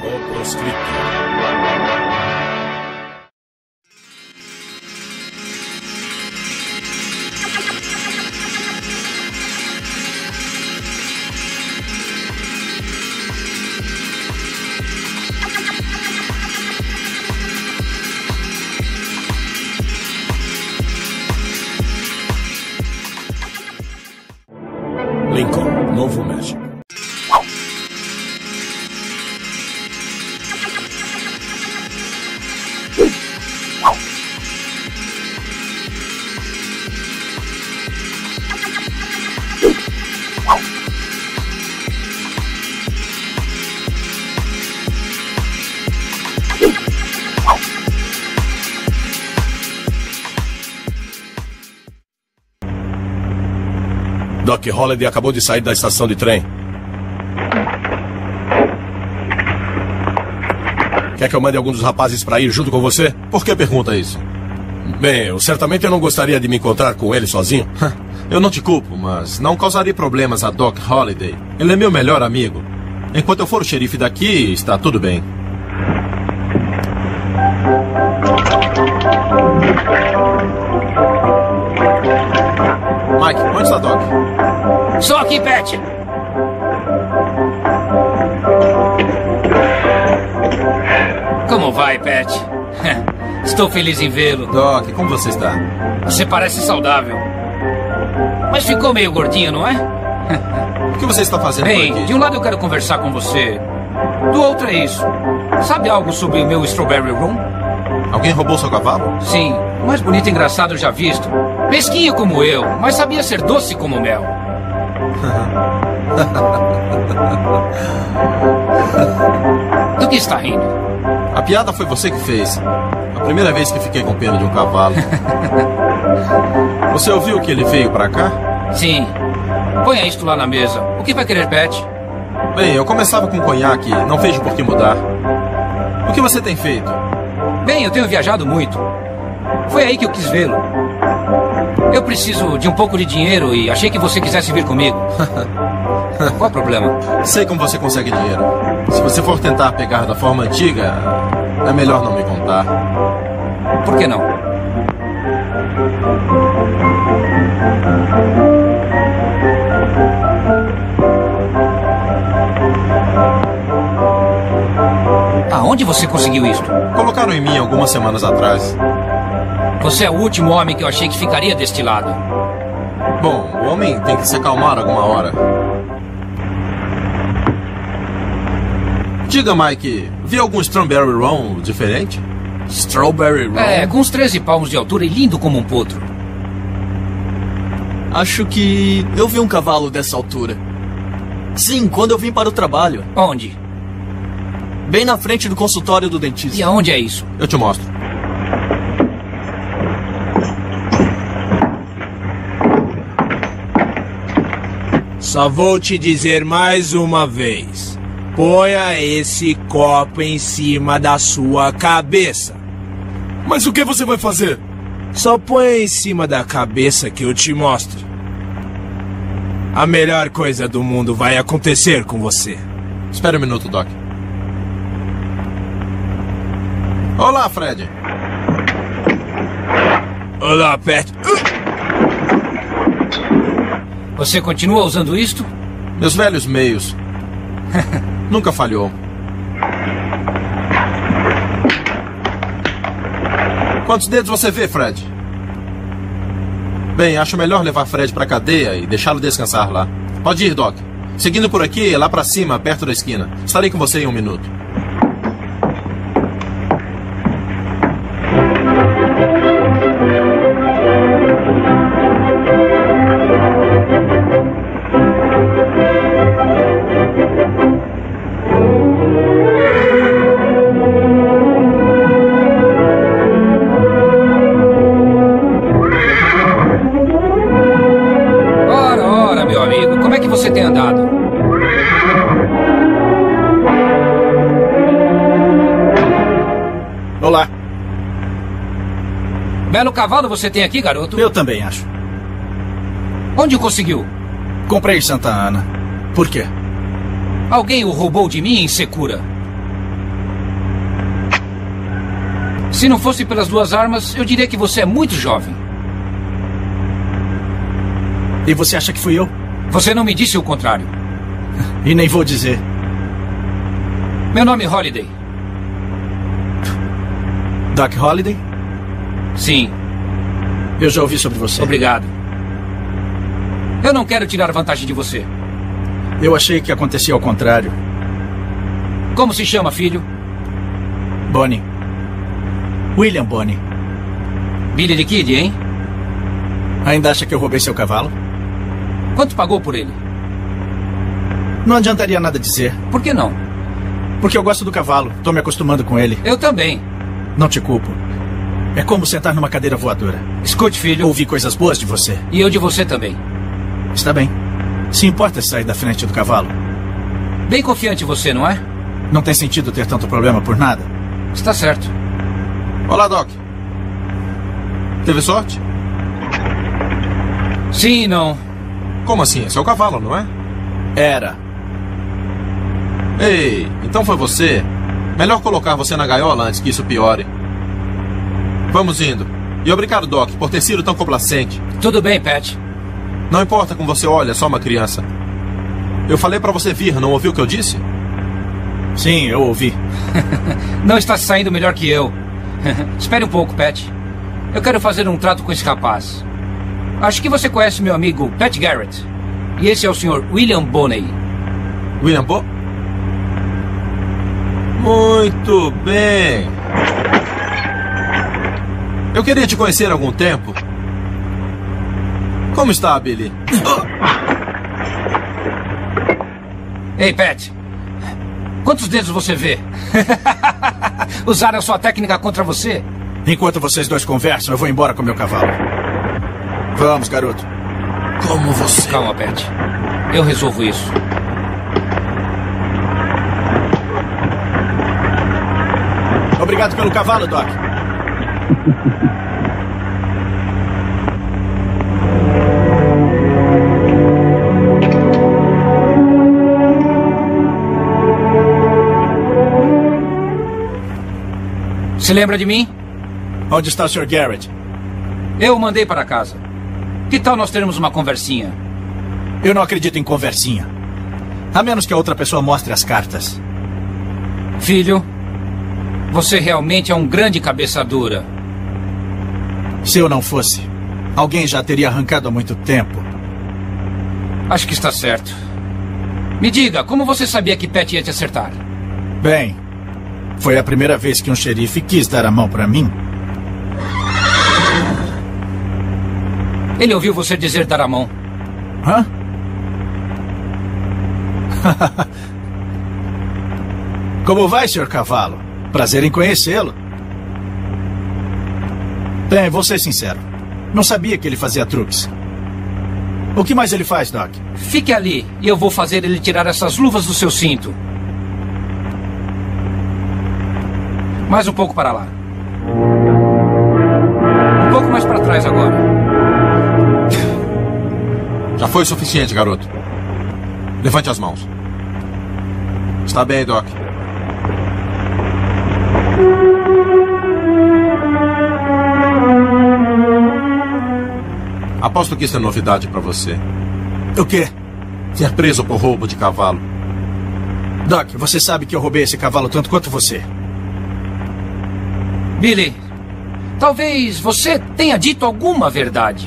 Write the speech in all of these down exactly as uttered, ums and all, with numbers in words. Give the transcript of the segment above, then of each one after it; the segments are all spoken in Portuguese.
O proscrito. Lincoln, Novo México. Doc Holliday acabou de sair da estação de trem. Quer que eu mande algum dos rapazes para ir junto com você? Por que pergunta isso? Bem, eu, certamente eu não gostaria de me encontrar com ele sozinho. Eu não te culpo, mas não causaria problemas a Doc Holliday. Ele é meu melhor amigo. Enquanto eu for o xerife daqui, está tudo bem. Mike, onde está Doc? Só aqui, Pat. Como vai, Pat? Estou feliz em vê-lo. Doc, como você está? Você parece saudável. Mas ficou meio gordinho, não é? O que você está fazendo Bem, por aqui? de um lado eu quero conversar com você. Do outro é isso. Sabe algo sobre o meu Strawberry Room? Alguém roubou seu cavalo? Sim, o mais bonito e engraçado já visto. Mesquinho como eu, mas sabia ser doce como mel. Do que está rindo? A piada foi você que fez. A primeira vez que fiquei com pena de um cavalo. Você ouviu que ele veio pra cá? Sim. Ponha isto lá na mesa. O que vai querer, Pat? Bem, eu começava com conhaque. Não vejo por que mudar. O que você tem feito? Bem, eu tenho viajado muito. Foi aí que eu quis vê-lo. Eu preciso de um pouco de dinheiro e achei que você quisesse vir comigo. Qual é o problema? Sei como você consegue dinheiro. Se você for tentar pegar da forma antiga, é melhor não me contar. Por que não? Aonde você conseguiu isto? Colocaram em mim algumas semanas atrás. Você é o último homem que eu achei que ficaria deste lado. Bom, o homem tem que se acalmar alguma hora. Diga, Mike, viu algum Strawberry Room diferente? Strawberry Room? É, com uns treze palmos de altura e lindo como um potro. Acho que eu vi um cavalo dessa altura. Sim, quando eu vim para o trabalho. Onde? Bem na frente do consultório do dentista. E aonde é isso? Eu te mostro. Só vou te dizer mais uma vez. Ponha esse copo em cima da sua cabeça. Mas o que você vai fazer? Só ponha em cima da cabeça que eu te mostro. A melhor coisa do mundo vai acontecer com você. Espera um minuto, Doc. Olá, Fred. Olá, Pat. Você continua usando isto? Meus velhos meios. Nunca falhou. Quantos dedos você vê, Fred? Bem, acho melhor levar Fred pra cadeia e deixá-lo descansar lá. Pode ir, Doc. Seguindo por aqui, lá pra cima, perto da esquina. Estarei com você em um minuto. Você tem andado? Olá. Belo cavalo você tem aqui, garoto? Eu também acho. Onde o conseguiu? Comprei em Santa Ana. Por quê? Alguém o roubou de mim em Secura. Se não fosse pelas duas armas, eu diria que você é muito jovem. E você acha que fui eu? Você não me disse o contrário. E nem vou dizer. Meu nome é Holiday. Doc Holliday? Sim. Eu já ouvi sobre você. Obrigado. Eu não quero tirar vantagem de você. Eu achei que acontecia ao contrário. Como se chama, filho? Bonnie. William Bonnie. Billy the Kid, hein? Ainda acha que eu roubei seu cavalo? Quanto pagou por ele? Não adiantaria nada dizer. Por que não? Porque eu gosto do cavalo. Estou me acostumando com ele. Eu também. Não te culpo. É como sentar numa cadeira voadora. Escute, filho. Ouvi coisas boas de você. E eu de você também. Está bem. Se importa sair da frente do cavalo. Bem confiante você, não é? Não tem sentido ter tanto problema por nada. Está certo. Olá, Doc. Teve sorte? Sim e não. Como assim? É seu cavalo, não é? Era. Ei, então foi você? Melhor colocar você na gaiola antes que isso piore. Vamos indo. E obrigado, Doc, por ter sido tão complacente. Tudo bem, Pat. Não importa como você olha, é só uma criança. Eu falei pra você vir, não ouviu o que eu disse? Sim, eu ouvi. Não está se saindo melhor que eu. Espere um pouco, Pat. Eu quero fazer um trato com esse rapaz. Acho que você conhece meu amigo Pat Garrett. E esse é o senhor William Bonnie. William Bo... Muito bem. Eu queria te conhecer há algum tempo. Como está, Billy? Ei, Pat. Quantos dedos você vê? Usaram a sua técnica contra você? Enquanto vocês dois conversam, eu vou embora com meu cavalo. Vamos, garoto. Como você... Calma, Pat. Eu resolvo isso. Obrigado pelo cavalo, Doc. Se lembra de mim? Onde está o senhor Garrett? Eu o mandei para casa. Que tal nós termos uma conversinha? Eu não acredito em conversinha. A menos que a outra pessoa mostre as cartas. Filho, você realmente é um grande cabeça dura. Se eu não fosse, alguém já teria arrancado há muito tempo. Acho que está certo. Me diga, como você sabia que Pat ia te acertar? Bem, foi a primeira vez que um xerife quis dar a mão para mim. Ele ouviu você dizer dar a mão. Hã? Como vai, senhor Cavalo? Prazer em conhecê-lo. Bem, vou ser sincero. Não sabia que ele fazia truques. O que mais ele faz, Doc? Fique ali e eu vou fazer ele tirar essas luvas do seu cinto. Mais um pouco para lá. Um pouco mais para trás agora. Já foi o suficiente, garoto. Levante as mãos. Está bem, Doc. Aposto que isso é novidade para você. O quê? Ser preso por roubo de cavalo. Doc, você sabe que eu roubei esse cavalo tanto quanto você. Billy, talvez você tenha dito alguma verdade.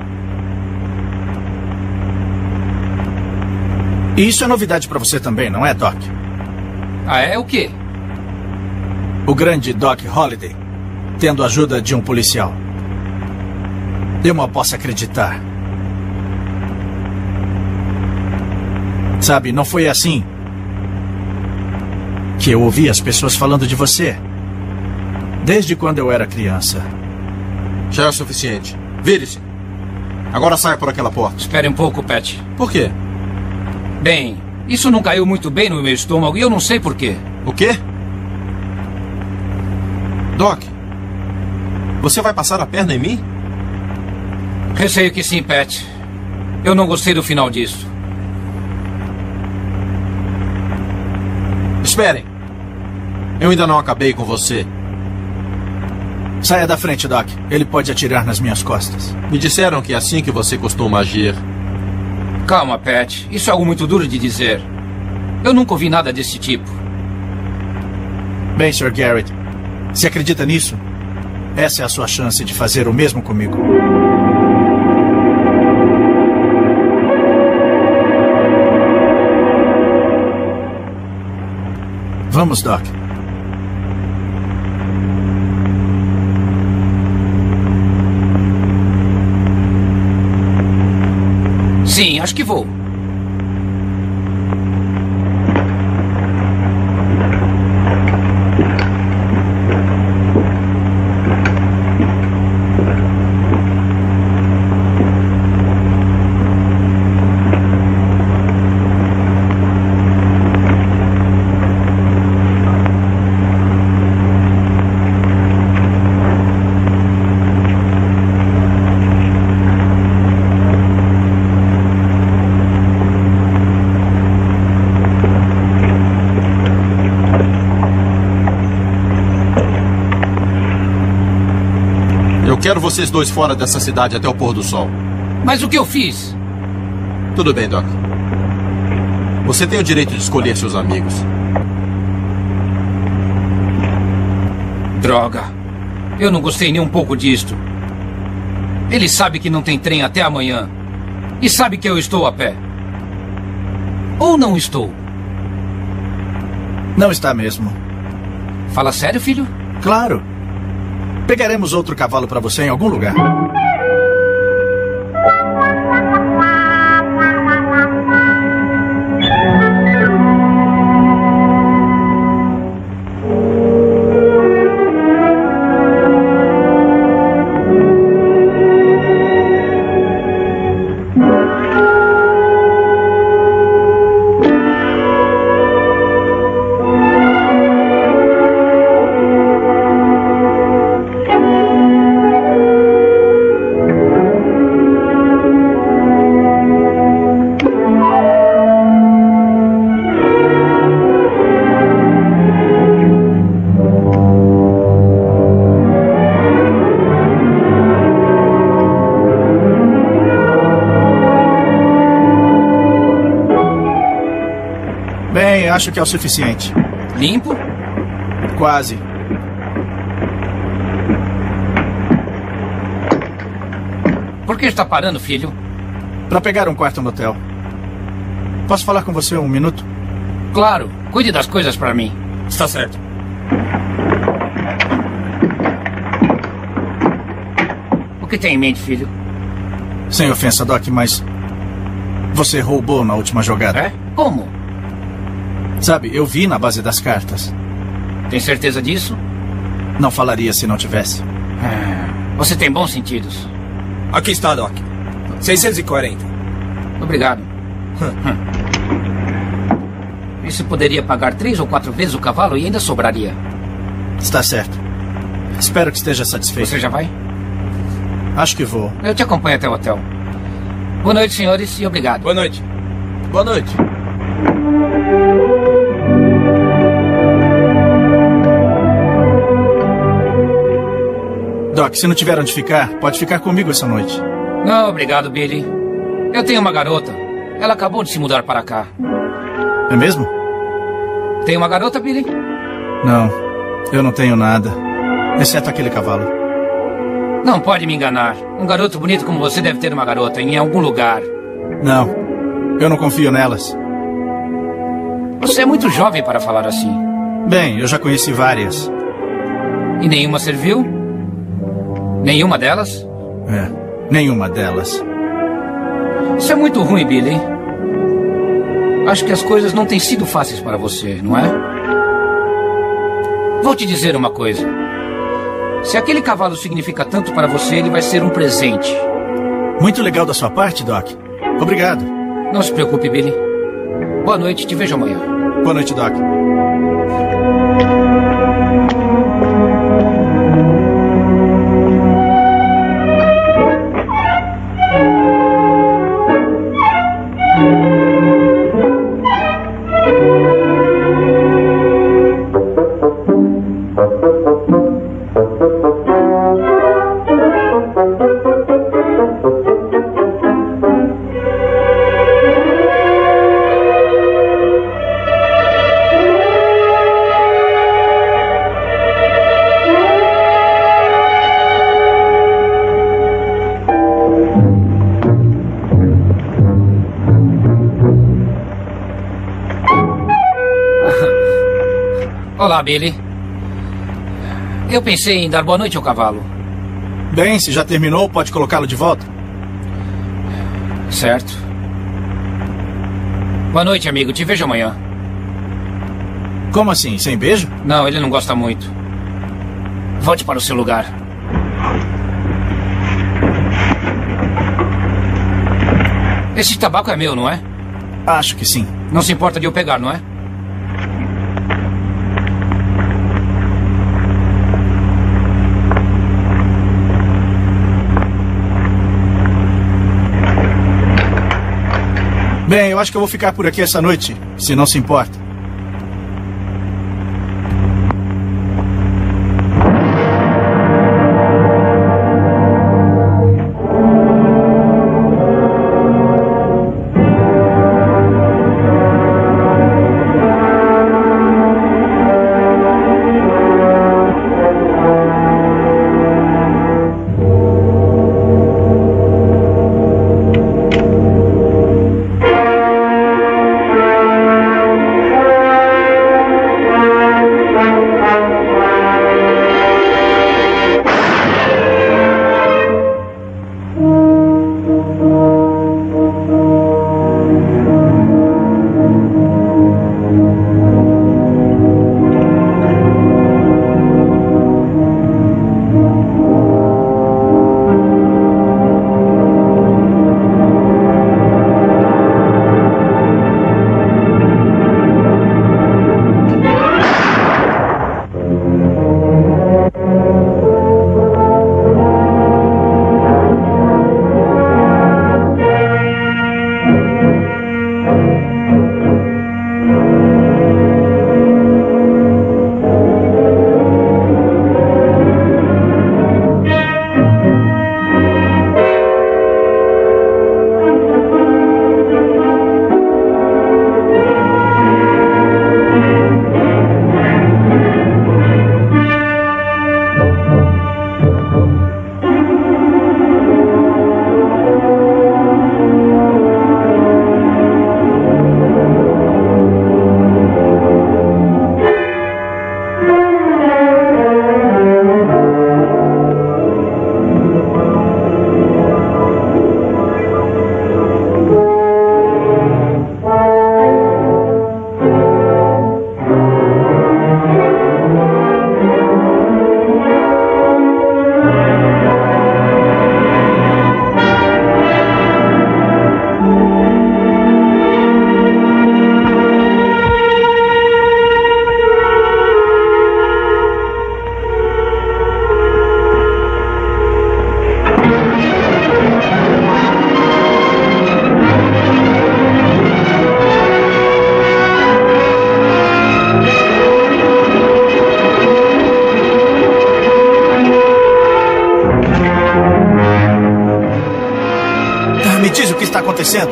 E isso é novidade para você também, não é, Doc? Ah, é o quê? O grande Doc Holliday, tendo a ajuda de um policial. Eu mal posso acreditar. Sabe, não foi assim que eu ouvi as pessoas falando de você. Desde quando eu era criança. Já é o suficiente. Vire-se. Agora saia por aquela porta. Espere um pouco, Pat. Por quê? Bem, isso não caiu muito bem no meu estômago e eu não sei por quê. O quê? Doc, você vai passar a perna em mim? Receio que sim, Pat. Eu não gostei do final disso. Esperem. Eu ainda não acabei com você. Saia da frente, Doc. Ele pode atirar nas minhas costas. Me disseram que é assim que você costuma agir. Calma, Pat. Isso é algo muito duro de dizer. Eu nunca ouvi nada desse tipo. Bem, senhor Garrett, se acredita nisso, essa é a sua chance de fazer o mesmo comigo. Vamos, Doc. Sim, acho que vou. Quero vocês dois fora dessa cidade até o pôr do sol. Mas o que eu fiz? Tudo bem, Doc. Você tem o direito de escolher seus amigos. Droga. Eu não gostei nem um pouco disto. Ele sabe que não tem trem até amanhã. E sabe que eu estou a pé. Ou não estou? Não está mesmo. Fala sério, filho? Claro. Pegaremos outro cavalo para você em algum lugar. Acho que é o suficiente. Limpo? Quase. Por que está parando, filho? Para pegar um quarto no hotel. Posso falar com você um minuto? Claro. Cuide das coisas para mim. Está certo. O que tem em mente, filho? Sem ofensa, Doc, mas você roubou na última jogada. É? Como? Sabe, eu vi na base das cartas. Tem certeza disso? Não falaria se não tivesse. É, você tem bons sentidos. Aqui está, Doc. seiscentos e quarenta. Obrigado. Isso poderia pagar três ou quatro vezes o cavalo e ainda sobraria. Está certo. Espero que esteja satisfeito. Você já vai? Acho que vou. Eu te acompanho até o hotel. Boa noite, senhores, e obrigado. Boa noite. Boa noite. Doc, se não tiver onde ficar, pode ficar comigo essa noite. Não, obrigado, Billy. Eu tenho uma garota. Ela acabou de se mudar para cá. É mesmo? Tem uma garota, Billy? Não, eu não tenho nada. Exceto aquele cavalo. Não pode me enganar. Um garoto bonito como você deve ter uma garota em algum lugar. Não, eu não confio nelas. Você é muito jovem para falar assim. Bem, eu já conheci várias. E nenhuma serviu? Nenhuma delas? É, nenhuma delas. Isso é muito ruim, Billy. Acho que as coisas não têm sido fáceis para você, não é? Vou te dizer uma coisa. Se aquele cavalo significa tanto para você, ele vai ser um presente. Muito legal da sua parte, Doc. Obrigado. Não se preocupe, Billy. Boa noite, te vejo amanhã. Boa noite, Doc. Olá, Billy. Eu pensei em dar boa noite ao cavalo. Bem, se já terminou, pode colocá-lo de volta. Certo. Boa noite, amigo. Te vejo amanhã. Como assim? Sem beijo? Não, ele não gosta muito. Volte para o seu lugar. Esse tabaco é meu, não é? Acho que sim. Não se importa de eu pegar, não é? Bem, eu acho que eu vou ficar por aqui essa noite, se não se importa. Acontecendo?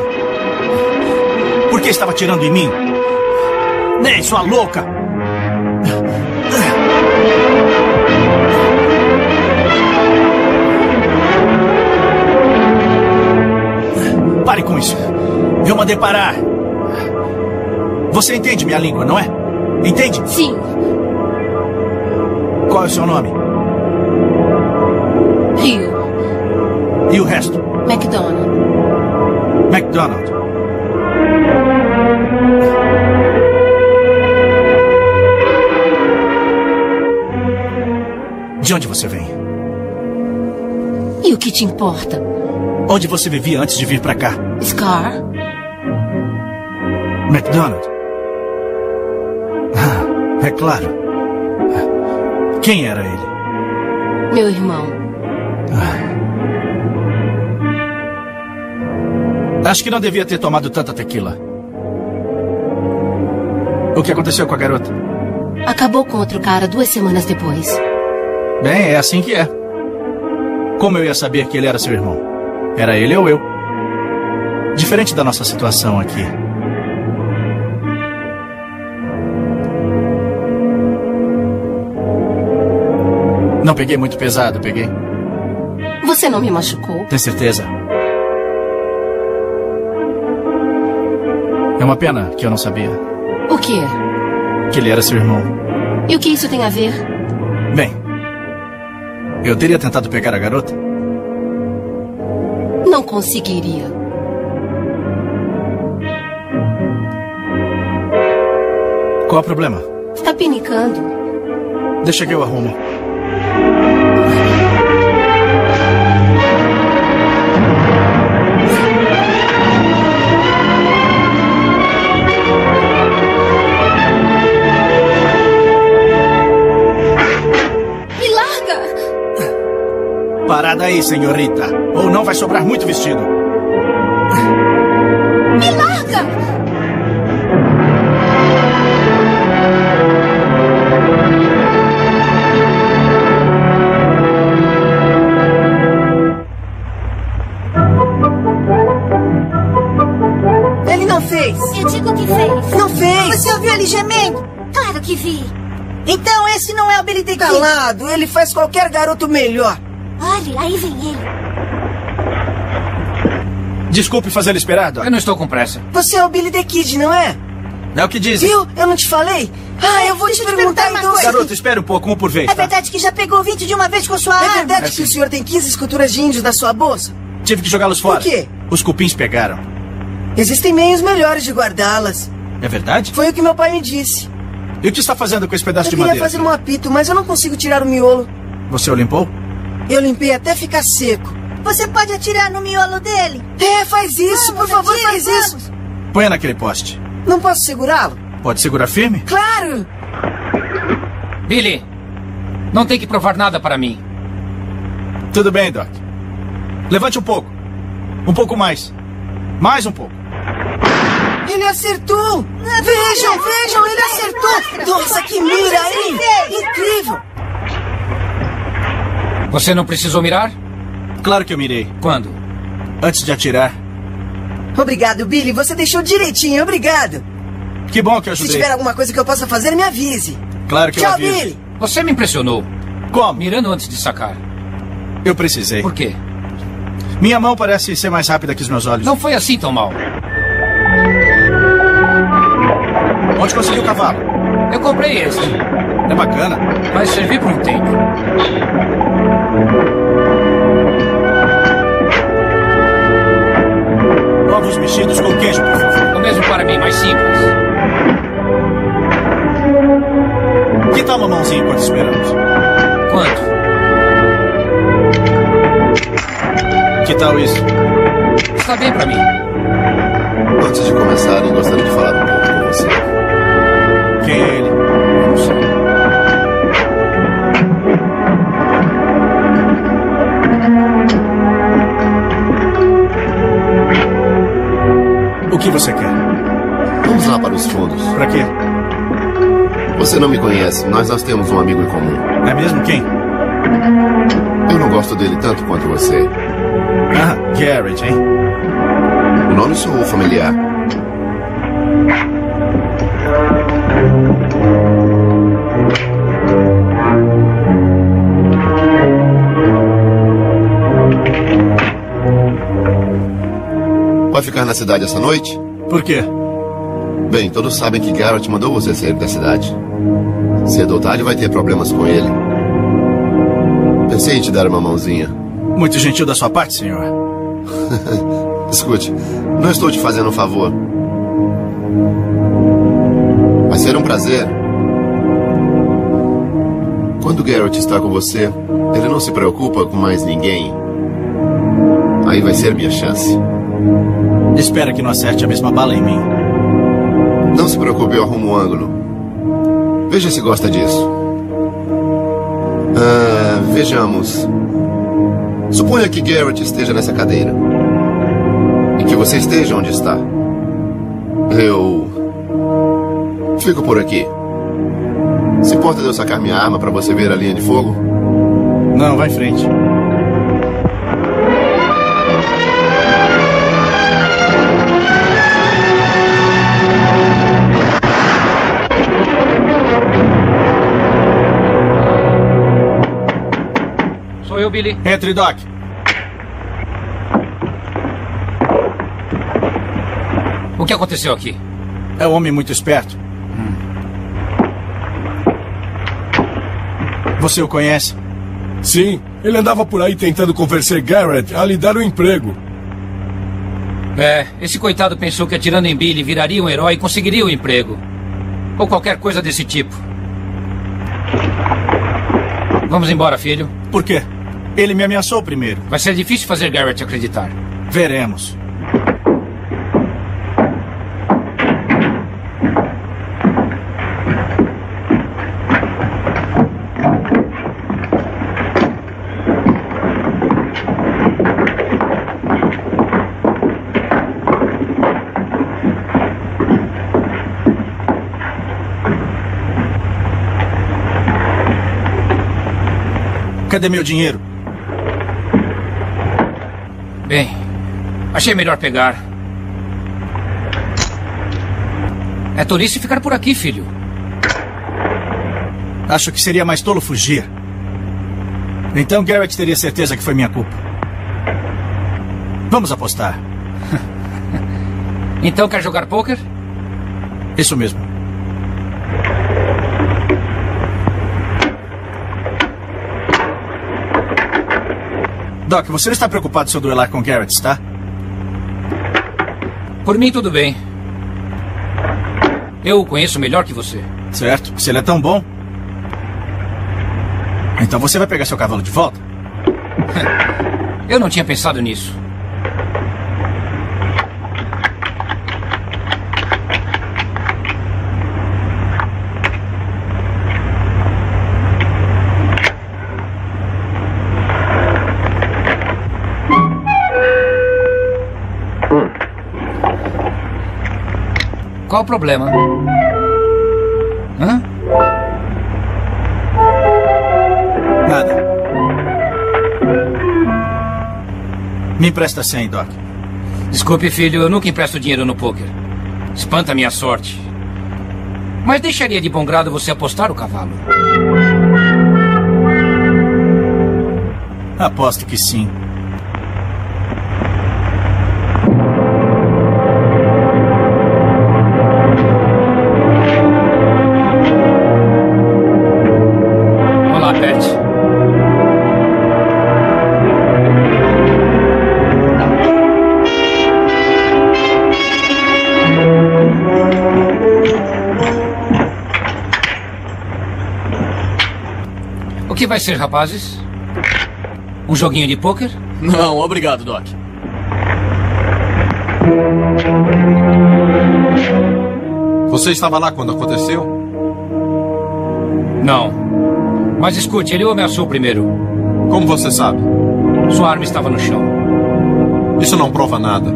Por que estava atirando em mim? Ney, sua louca! Pare com isso. Eu mandei parar. Você entende minha língua, não é? Entende? Sim. Qual é o seu nome? Rio. E o resto? McDonald. McDonald. De onde você vem? E o que te importa? Onde você vivia antes de vir pra cá? Scar. McDonald. Ah, é claro. Quem era ele? Meu irmão. Ah. Acho que não devia ter tomado tanta tequila. O que aconteceu com a garota? Acabou com outro cara duas semanas depois. Bem, é assim que é. Como eu ia saber que ele era seu irmão? Era ele ou eu? Diferente da nossa situação aqui. Não peguei muito pesado, peguei? Você não me machucou? Tem certeza? É uma pena que eu não sabia. O quê? Que ele era seu irmão. E o que isso tem a ver? Bem, eu teria tentado pegar a garota? Não conseguiria. Qual o problema? Está pinicando. Deixa que eu arrumo. Me larga! Parada aí, senhorita. Ou não vai sobrar muito vestido. Me larga! Eu digo que fez. Não fez. Você ouviu ele gemendo? Claro que vi. Então esse não é o Billy the Kid. Calado, ele faz qualquer garoto melhor. Olha, aí vem ele. Desculpe fazê-lo esperar, Doc. Eu não estou com pressa. Você é o Billy the Kid, não é? É o que dizem. Viu? Eu não te falei? Ah, eu vou te perguntar então. Garoto, espere um pouco, um por vez. É verdade que já pegou vinte de uma vez com sua arma? É verdade que o senhor tem quinze esculturas de índios na sua bolsa? Tive que jogá-los fora. Por quê? Os cupins pegaram. Existem meios melhores de guardá-las. É verdade? Foi o que meu pai me disse. E o que está fazendo com esse pedaço eu de madeira? Eu queria fazer um apito, mas eu não consigo tirar o miolo. Você o limpou? Eu limpei até ficar seco. Você pode atirar no miolo dele? É, faz isso, vamos, por favor, atire, faz vamos. isso. Põe naquele poste. Não posso segurá-lo? Pode segurar firme? Claro! Billy, não tem que provar nada para mim. Tudo bem, Doc. Levante um pouco. Um pouco mais. Mais um pouco. Ele acertou! Vejam, vejam, ele acertou! Nossa, que mira, hein? Incrível! Você não precisou mirar? Claro que eu mirei. Quando? Antes de atirar. Obrigado, Billy. Você deixou direitinho. Obrigado. Que bom que eu ajudei. Se tiver alguma coisa que eu possa fazer, me avise. Claro que Tchau, eu aviso. Billy. Você me impressionou. Como? Mirando antes de sacar. Eu precisei. Por quê? Minha mão parece ser mais rápida que os meus olhos. Não foi assim tão mal. Onde conseguiu o cavalo? Eu comprei este. É bacana. Vai servir por um tempo. Ovos mexidos com queijo, por favor. O mesmo para mim, mais simples. Que tal uma mãozinha enquanto esperamos? Quanto? Que tal isso? Está bem para mim. Antes de começarem, gostaria de falar um pouco com você. Quem é ele? Não sei. O que você quer? Vamos lá para os fundos. Pra quê? Você não me conhece, mas nós temos um amigo em comum. É mesmo? Quem? Eu não gosto dele tanto quanto você. Ah, Garrett, hein? O nome soou familiar. Vai ficar na cidade essa noite? Por quê? Bem, todos sabem que Garrett mandou você sair da cidade. Cedo ou tarde vai ter problemas com ele. Pensei em te dar uma mãozinha. Muito gentil da sua parte, senhor. Escute, não estou te fazendo um favor. Vai ser um prazer. Quando Garrett está com você, ele não se preocupa com mais ninguém. Aí vai ser minha chance. Espera que não acerte a mesma bala em mim. Não se preocupe, eu arrumo um ângulo. Veja se gosta disso. Ah, vejamos. Suponha que Garrett esteja nessa cadeira. E que você esteja onde está. Eu... fico por aqui. Se importa de eu sacar minha arma para você ver a linha de fogo? Não, vai em frente. Sou eu, Billy. Entre, Doc. O que aconteceu aqui? É um homem muito esperto. Você o conhece? Sim, ele andava por aí tentando convencer Garrett a lhe dar um emprego. É, esse coitado pensou que atirando em Billy viraria um herói e conseguiria o emprego. Ou qualquer coisa desse tipo. Vamos embora, filho. Por quê? Ele me ameaçou primeiro. Vai ser difícil fazer Garrett acreditar. Veremos. Cadê meu dinheiro? Bem, achei melhor pegar. É tolice ficar por aqui, filho. Acho que seria mais tolo fugir. Então Garrett teria certeza que foi minha culpa. Vamos apostar. Então quer jogar pôquer? Isso mesmo. Doc, você não está preocupado se eu duelar com Garrett, está? Por mim, tudo bem. Eu o conheço melhor que você. Certo. Se ele é tão bom... Então você vai pegar seu cavalo de volta? Eu não tinha pensado nisso. Qual o problema? Hã? Nada. Me empresta cem, Doc. Desculpe, filho, eu nunca empresto dinheiro no pôquer. Espanta a minha sorte. Mas deixaria de bom grado você apostar o cavalo? Aposto que sim. O que vai ser, rapazes? Um joguinho de pôquer? Não, obrigado, Doc. Você estava lá quando aconteceu? Não. Mas escute, ele o ameaçou primeiro. Como você sabe? Sua arma estava no chão. Isso não prova nada.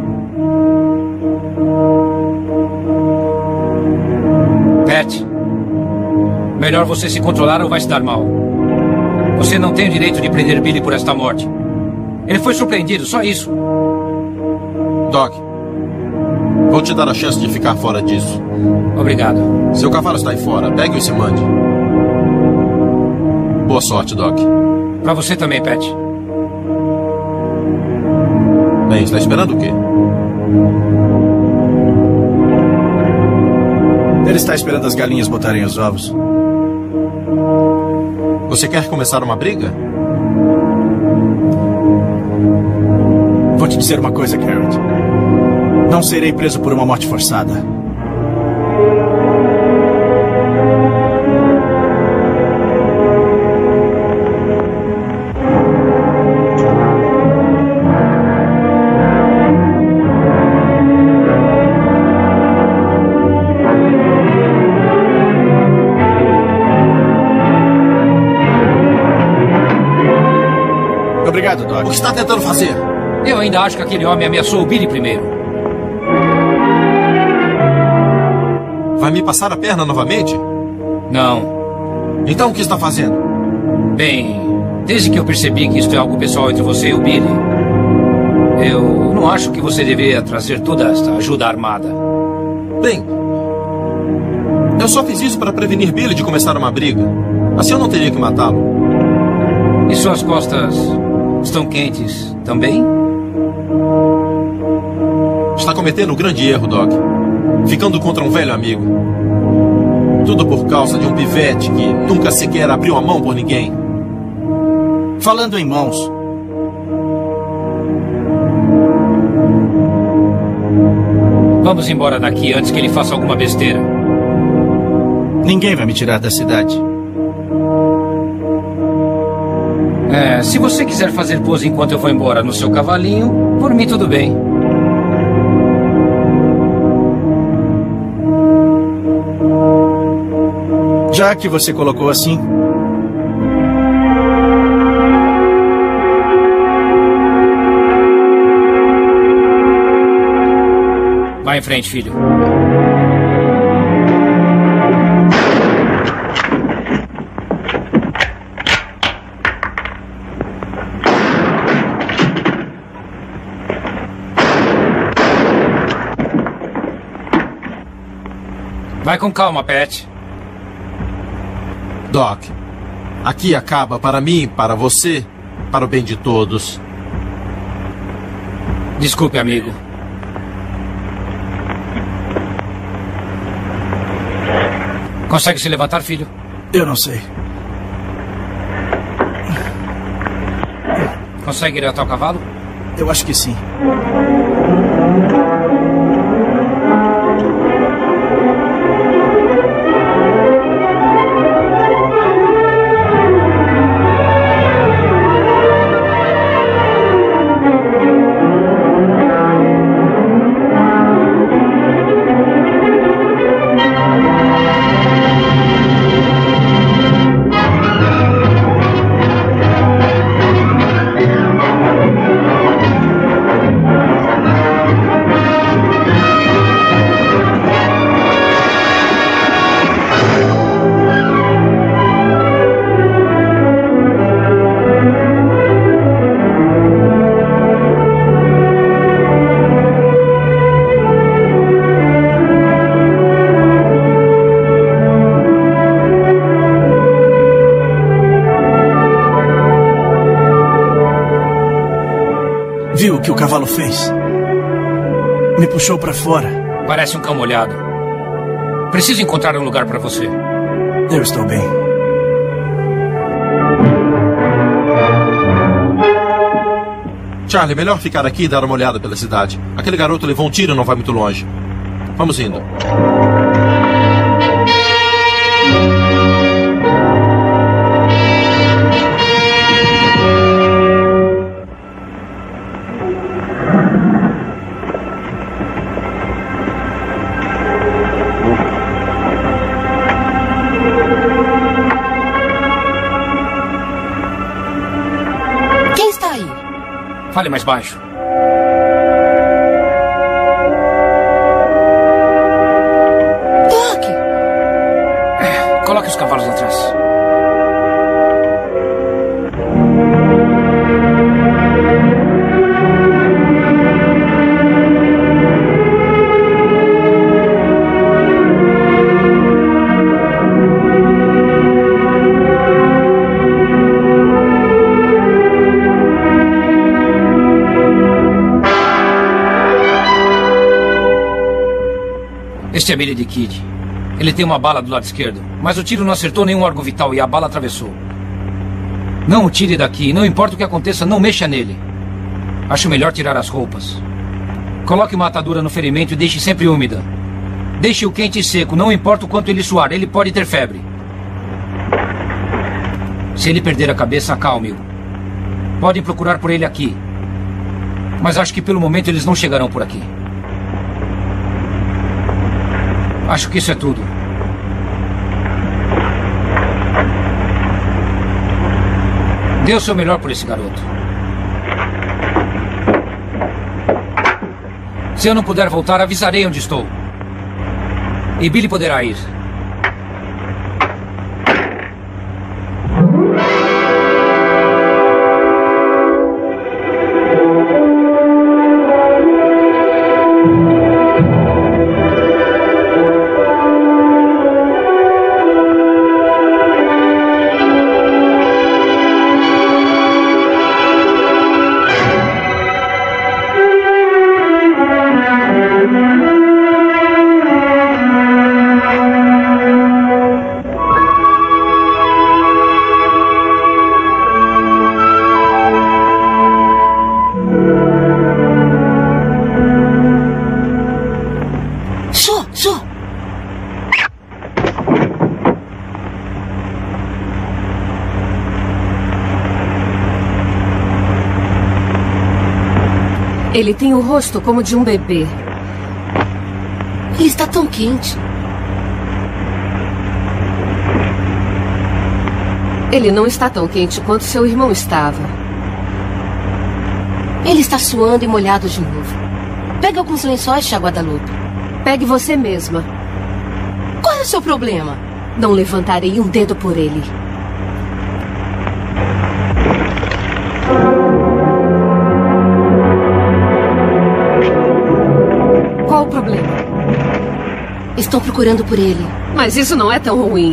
Pat, melhor você se controlar ou vai se dar mal. Você não tem o direito de prender Billy por esta morte. Ele foi surpreendido, só isso. Doc, vou te dar a chance de ficar fora disso. Obrigado. Seu cavalo está aí fora. Pegue-o e se mande. Boa sorte, Doc. Pra você também, Pat. Bem, está esperando o quê? Ele está esperando as galinhas botarem os ovos. Você quer começar uma briga? Vou te dizer uma coisa, Garrett. Não serei preso por uma morte forçada. Obrigado, Doc. O que está tentando fazer? Eu ainda acho que aquele homem ameaçou o Billy primeiro. Vai me passar a perna novamente? Não. Então o que está fazendo? Bem, desde que eu percebi que isso é algo pessoal entre você e o Billy, eu não acho que você deveria trazer toda esta ajuda armada. Bem, eu só fiz isso para prevenir Billy de começar uma briga. Assim eu não teria que matá-lo. E suas costas estão quentes também? Está cometendo um grande erro, Doc. Ficando contra um velho amigo. Tudo por causa de um pivete que nunca sequer abriu a mão por ninguém. Falando em mãos. Vamos embora daqui antes que ele faça alguma besteira. Ninguém vai me tirar da cidade. É, se você quiser fazer pose enquanto eu vou embora no seu cavalinho, por mim tudo bem. Já que você colocou assim... Vai em frente, filho. Vai com calma, Pat. Doc, aqui acaba para mim, para você, para o bem de todos. Desculpe, amigo. Consegue se levantar, filho? Eu não sei. Consegue ir até o cavalo? Eu acho que sim. Viu o que o cavalo fez? Me puxou para fora. Parece um cão molhado. Preciso encontrar um lugar para você. Eu estou bem. Charlie, melhor ficar aqui e dar uma olhada pela cidade. Aquele garoto levou um tiro e não vai muito longe. Vamos indo. Fale mais baixo. Doc! É, coloque os cavalos atrás. Este é Billy the Kid. Ele tem uma bala do lado esquerdo, mas o tiro não acertou nenhum órgão vital e a bala atravessou. Não o tire daqui, não importa o que aconteça, não mexa nele. Acho melhor tirar as roupas. Coloque uma atadura no ferimento e deixe sempre úmida. Deixe-o quente e seco, não importa o quanto ele suar, ele pode ter febre. Se ele perder a cabeça, acalme-o. Podem procurar por ele aqui. Mas acho que pelo momento eles não chegarão por aqui. Acho que isso é tudo. Dê o seu melhor por esse garoto. Se eu não puder voltar, avisarei onde estou. E Billy poderá ir. Thank you. Ele tem o rosto como de um bebê. Ele está tão quente. Ele não está tão quente quanto seu irmão estava. Ele está suando e molhado de novo. Pegue alguns lençóis, Tia Guadalupe. Pegue você mesma. Qual é o seu problema? Não levantarei um dedo por ele. Qual o problema? Estão procurando por ele. Mas isso não é tão ruim.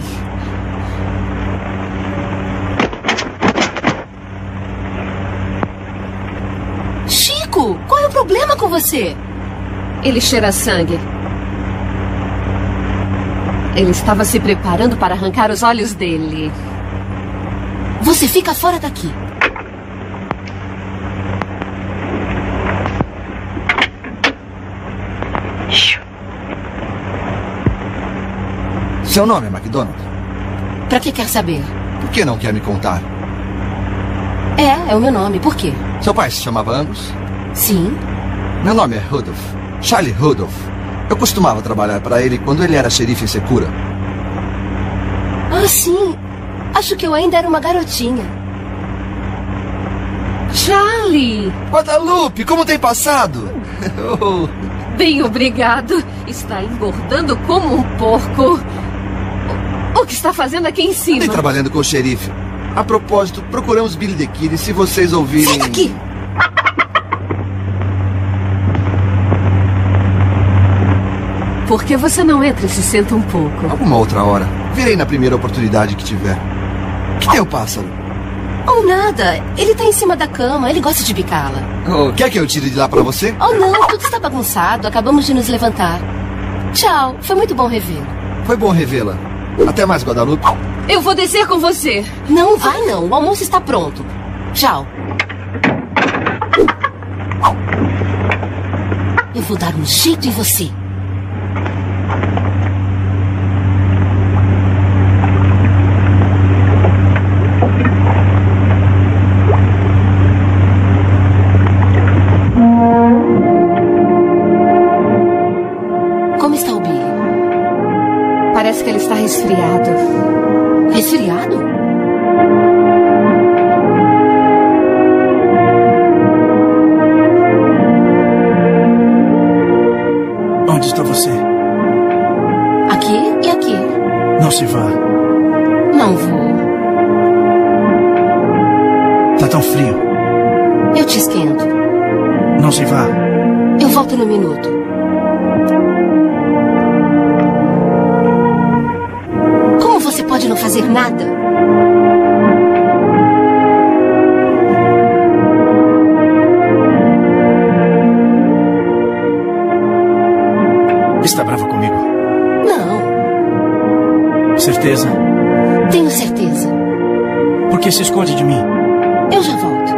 Chico, qual é o problema com você? Ele cheira sangue. Ele estava se preparando para arrancar os olhos dele. Você fica fora daqui. Seu nome é MacDonald? Pra que quer saber? Por que não quer me contar? É, é o meu nome. Por quê? Seu pai se chamava Angus? Sim. Meu nome é Rudolph. Charlie Rudolph. Eu costumava trabalhar para ele quando ele era xerife em Secura. Ah, sim. Acho que eu ainda era uma garotinha. Charlie! Guadalupe, como tem passado? Oh. Bem, obrigado. Está engordando como um porco. O que está fazendo aqui em cima? Andei trabalhando com o xerife. A propósito, procuramos Billy the Kid e se vocês ouvirem... Sai daqui! Por que você não entra e se senta um pouco? Alguma outra hora. Virei na primeira oportunidade que tiver. Que tem o pássaro? Oh, nada. Ele tá em cima da cama. Ele gosta de bicá-la. Oh, quer que eu tire de lá pra você? Oh, não. Tudo está bagunçado. Acabamos de nos levantar. Tchau. Foi muito bom revê-lo. Foi bom revê-la. Até mais, Guadalupe. Eu vou descer com você. Não vai, não. O almoço está pronto. Tchau. Eu vou dar um jeito em você. Como está o Billy? Parece que ele está resfriado. Resfriado? Onde está você? Aqui e aqui. Não se vá. Não vou. Tá tão frio. Eu te esquento. Não se vá. Eu volto no minuto. Como você pode não fazer nada? Está brava comigo? Não. Certeza? Tenho certeza. Por que se esconde de mim? Eu já volto.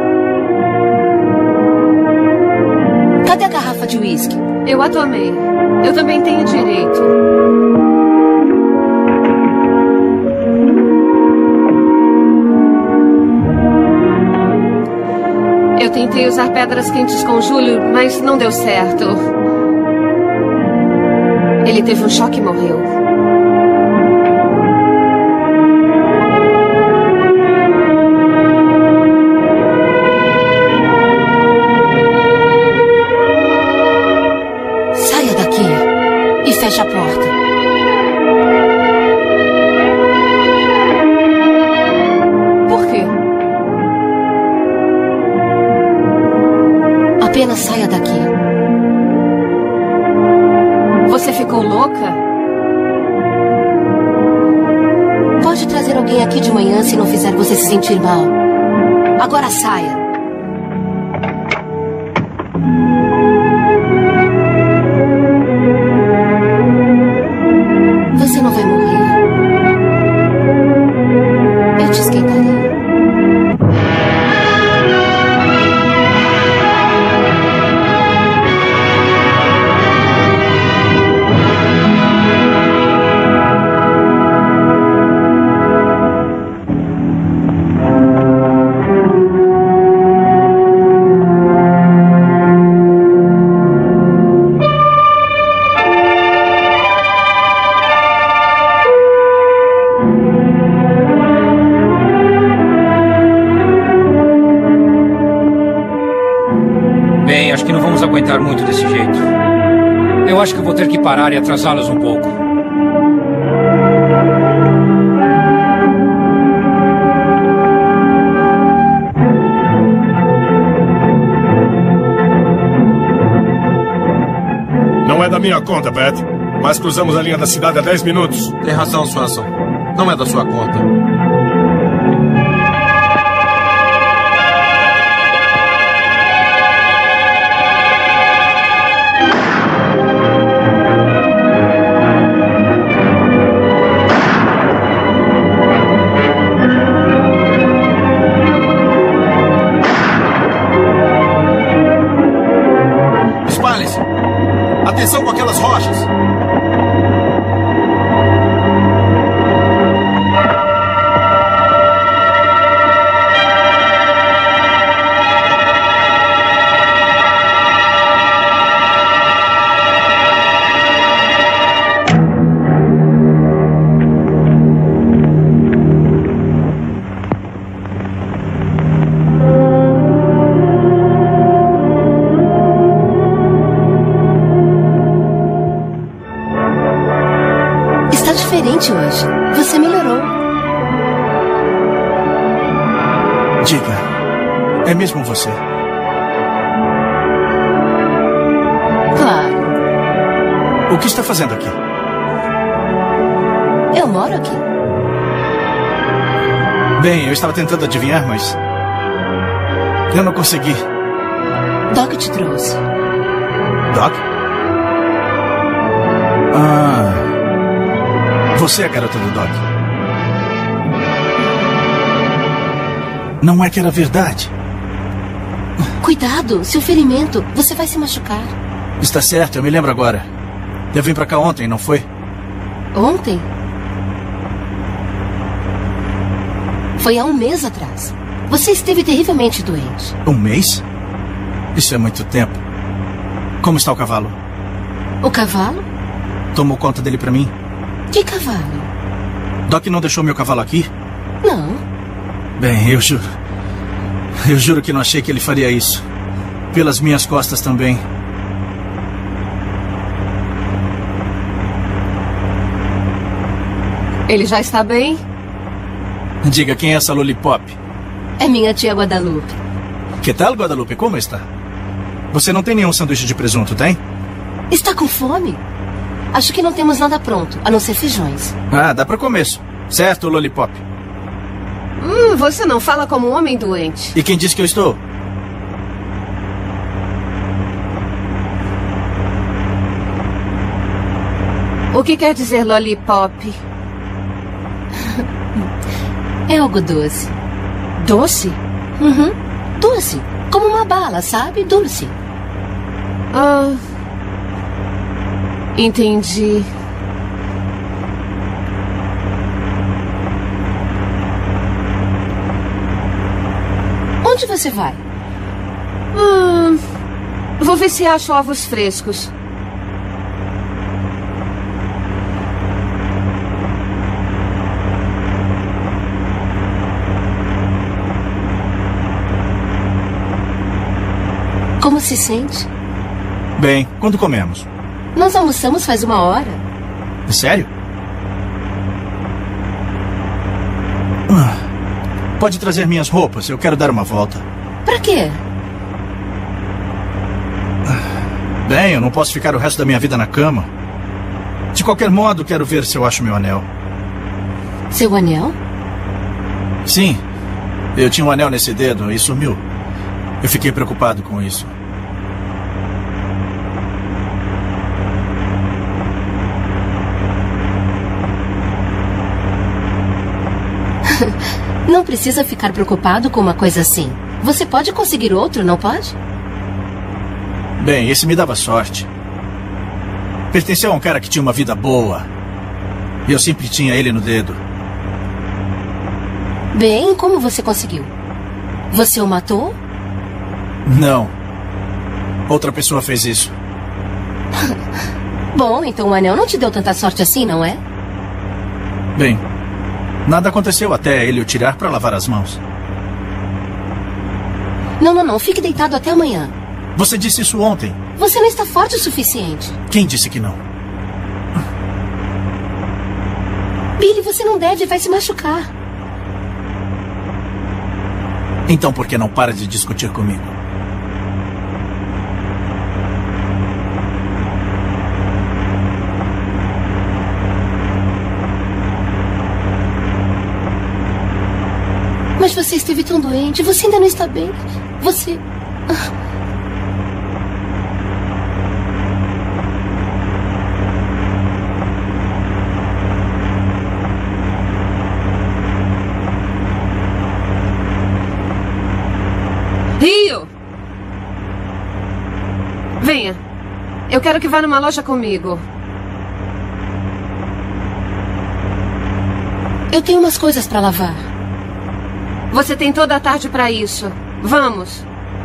Cadê a garrafa de uísque? Eu a tomei. Eu também tenho direito. Eu tentei usar pedras quentes com Júlio, mas não deu certo. Ele teve um choque e morreu. Saia daqui e feche a porta. Por quê? Apenas saia daqui. Você ficou louca? Pode trazer alguém aqui de manhã se não fizer você se sentir mal. Agora saia. Você não vai morrer. Eu te esquentarei. aguentar muito desse jeito. Eu acho que vou ter que parar e atrasá-los um pouco. Não é da minha conta, Pat. Mas cruzamos a linha da cidade há dez minutos. Tem razão, Swanson. Não é da sua conta. Espalhe-se! Atenção com aquelas rochas! Diferente hoje. Você melhorou. Diga, é mesmo você? Claro. O que está fazendo aqui? Eu moro aqui. Bem, eu estava tentando adivinhar, mas... eu não consegui. Doc te trouxe. Doc? Ah... Você é a garota do Doc. Não é que era verdade. Cuidado, seu ferimento. Você vai se machucar. Está certo, eu me lembro agora. Eu vim pra cá ontem, não foi? Ontem? Foi há um mês atrás. Você esteve terrivelmente doente. Um mês? Isso é muito tempo. Como está o cavalo? O cavalo? Tomou conta dele pra mim? Que cavalo? Doc não deixou meu cavalo aqui? Não. Bem, eu juro. Eu juro que não achei que ele faria isso. Pelas minhas costas também. Ele já está bem? Diga, quem é essa Lollipop? É minha tia Guadalupe. Que tal, Guadalupe? Como está? Você não tem nenhum sanduíche de presunto, tem? Está com fome? Acho que não temos nada pronto, a não ser feijões. Ah, dá para começo. Certo, Lollipop? Hum, você não fala como um homem doente. E quem disse que eu estou? O que quer dizer lollipop? É algo doce. Doce? Uhum. Doce. Como uma bala, sabe? Doce. Ah... Entendi. Onde você vai? Hum, vou ver se acho ovos frescos. Como se sente? Bem, quando comemos? Nós almoçamos faz uma hora. Sério? Ah, pode trazer minhas roupas, eu quero dar uma volta. Pra quê? Bem, eu não posso ficar o resto da minha vida na cama. De qualquer modo, quero ver se eu acho meu anel. Seu anel? Sim. Eu tinha um anel nesse dedo e sumiu. Eu fiquei preocupado com isso. Não precisa ficar preocupado com uma coisa assim. Você pode conseguir outro, não pode? Bem, esse me dava sorte. Pertenceu a um cara que tinha uma vida boa. E eu sempre tinha ele no dedo. Bem, como você conseguiu? Você o matou? Não. Outra pessoa fez isso. Bom, então o anel não te deu tanta sorte assim, não é? Bem, nada aconteceu até ele o tirar para lavar as mãos. Não, não, não. Fique deitado até amanhã. Você disse isso ontem. Você não está forte o suficiente. Quem disse que não? Billy, você não deve, vai se machucar. Então por que não para de discutir comigo? Mas você esteve tão doente, você ainda não está bem. Você... Rio! Venha. Eu quero que vá numa loja comigo. Eu tenho umas coisas para lavar. Você tem toda a tarde para isso. Vamos.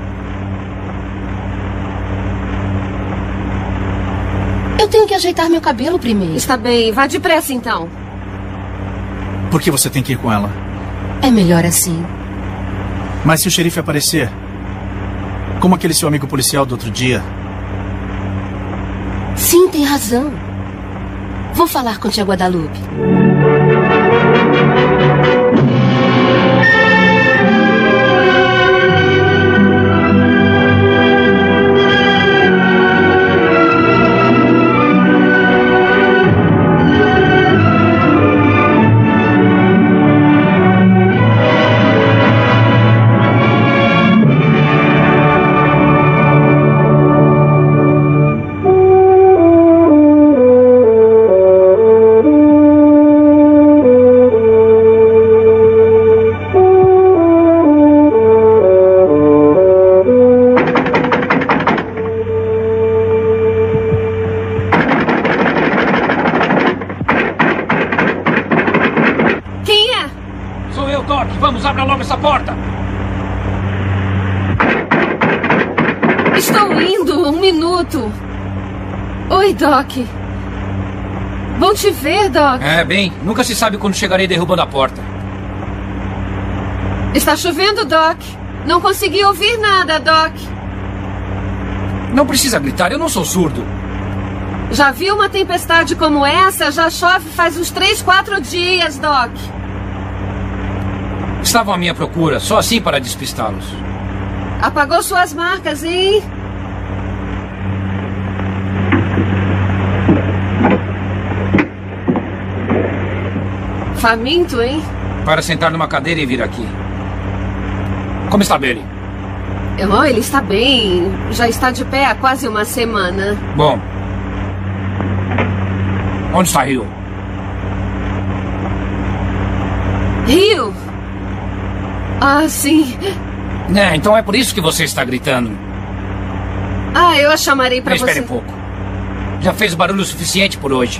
Eu tenho que ajeitar meu cabelo primeiro. Está bem, vá depressa então. Por que você tem que ir com ela? É melhor assim. Mas se o xerife aparecer, como aquele seu amigo policial do outro dia... Sim, tem razão. Vou falar com tia Guadalupe. Doc. Bom te ver, Doc. É, bem, nunca se sabe quando chegarei derrubando a porta. Está chovendo, Doc. Não consegui ouvir nada, Doc. Não precisa gritar, eu não sou surdo. Já viu uma tempestade como essa? Já chove faz uns três, quatro dias, Doc. Estavam à minha procura, só assim para despistá-los. Apagou suas marcas, hein? Faminto, hein? Para sentar numa cadeira e vir aqui. Como está Billy? Oh, ele está bem. Já está de pé há quase uma semana. Bom. Onde está Rio? Rio? Ah, sim. É, então é por isso que você está gritando. Ah, eu a chamarei para você. Espere um pouco. Já fez barulho suficiente por hoje.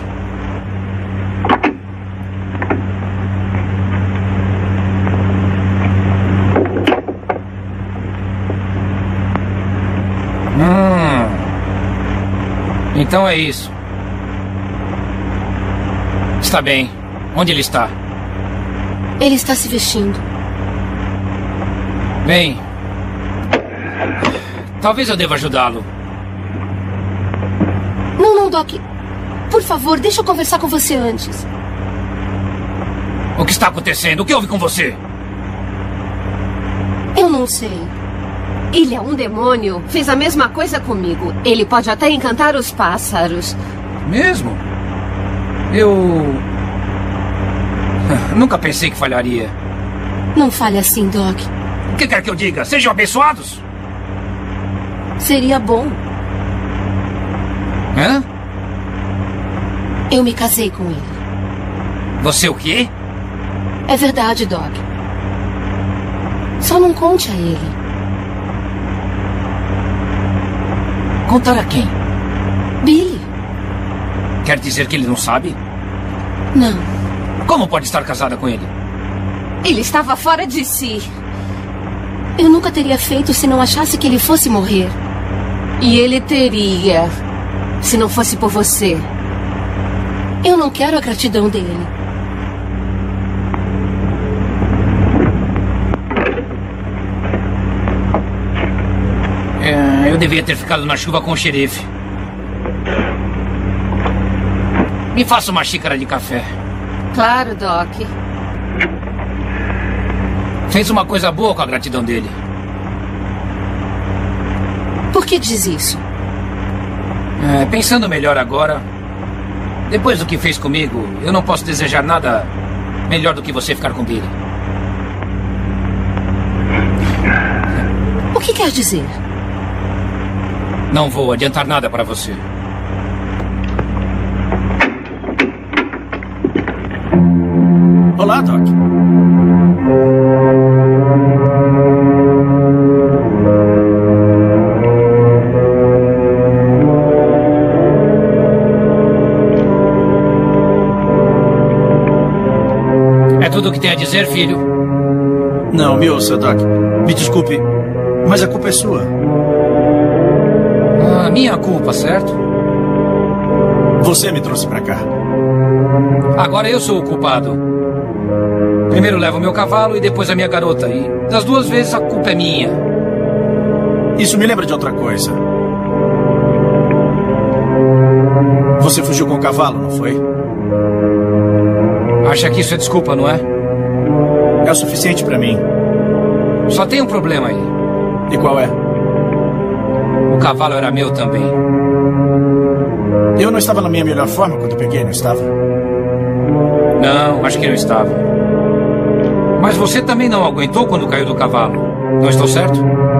Hum. Então é isso. Está bem. Onde ele está? Ele está se vestindo. Bem, talvez eu deva ajudá-lo. Não, não, Doc. Por favor, deixa eu conversar com você antes. O que está acontecendo? O que houve com você? Eu não sei. Ele é um demônio. Fez a mesma coisa comigo. Ele pode até encantar os pássaros. Mesmo? Eu... Nunca pensei que falharia. Não fale assim, Doc. O que quer que eu diga? Sejam abençoados? Seria bom. Hã? Eu me casei com ele. Você o quê? É verdade, Doc. Só não conte a ele. Contar a quem? Billy. Quer dizer que ele não sabe? Não. Como pode estar casada com ele? Ele estava fora de si. Eu nunca teria feito se não achasse que ele fosse morrer. E ele teria, se não fosse por você. Eu não quero a gratidão dele. É... Eu devia ter ficado na chuva com o xerife. Me faça uma xícara de café. Claro, Doc. Fez uma coisa boa com a gratidão dele. Por que diz isso? É, pensando melhor agora, depois do que fez comigo, eu não posso desejar nada melhor do que você ficar com Billy. O que quer dizer? Não vou adiantar nada para você. Olá, Doc. É tudo o que tem a dizer, filho? Não, me ouça, Doc. Me desculpe, mas a culpa é sua. Ah, minha culpa, certo? Você me trouxe pra cá. Agora eu sou o culpado. Primeiro levo meu cavalo e depois a minha garota. E das duas vezes a culpa é minha. Isso me lembra de outra coisa. Você fugiu com o cavalo, não foi? Acha que isso é desculpa, não é? É o suficiente pra mim. Só tem um problema aí. E qual é? O cavalo era meu também. Eu não estava na minha melhor forma quando peguei, não estava? Não, acho que não estava. Mas você também não aguentou quando caiu do cavalo. Não estou certo?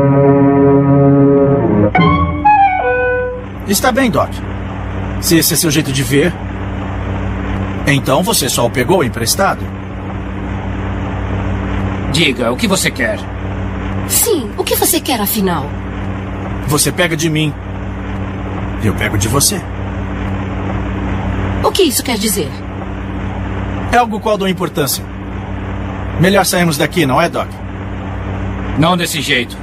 Está bem, Doc. Se esse é seu jeito de ver, então você só o pegou emprestado? Diga, o que você quer? Sim, o que você quer afinal? Você pega de mim. Eu pego de você. O que isso quer dizer? É algo qual dou importância. Melhor sairmos daqui, não é, Doc? Não desse jeito.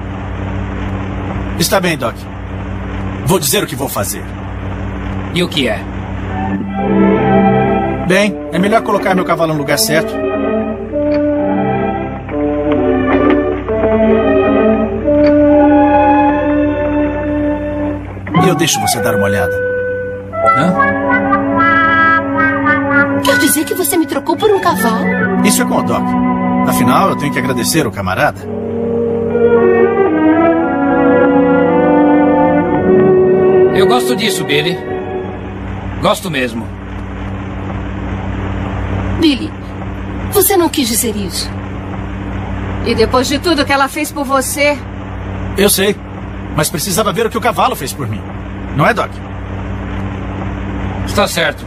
Está bem, Doc. Vou dizer o que vou fazer. E o que é? Bem, é melhor colocar meu cavalo no lugar certo. E eu deixo você dar uma olhada. Hã? Quer dizer que você me trocou por um cavalo? Isso é com o Doc. Afinal, eu tenho que agradecer o camarada. Eu gosto disso, Billy. Gosto mesmo. Billy, você não quis dizer isso. E depois de tudo que ela fez por você... Eu sei, mas precisava ver o que o cavalo fez por mim. Não é, Doc? Está certo.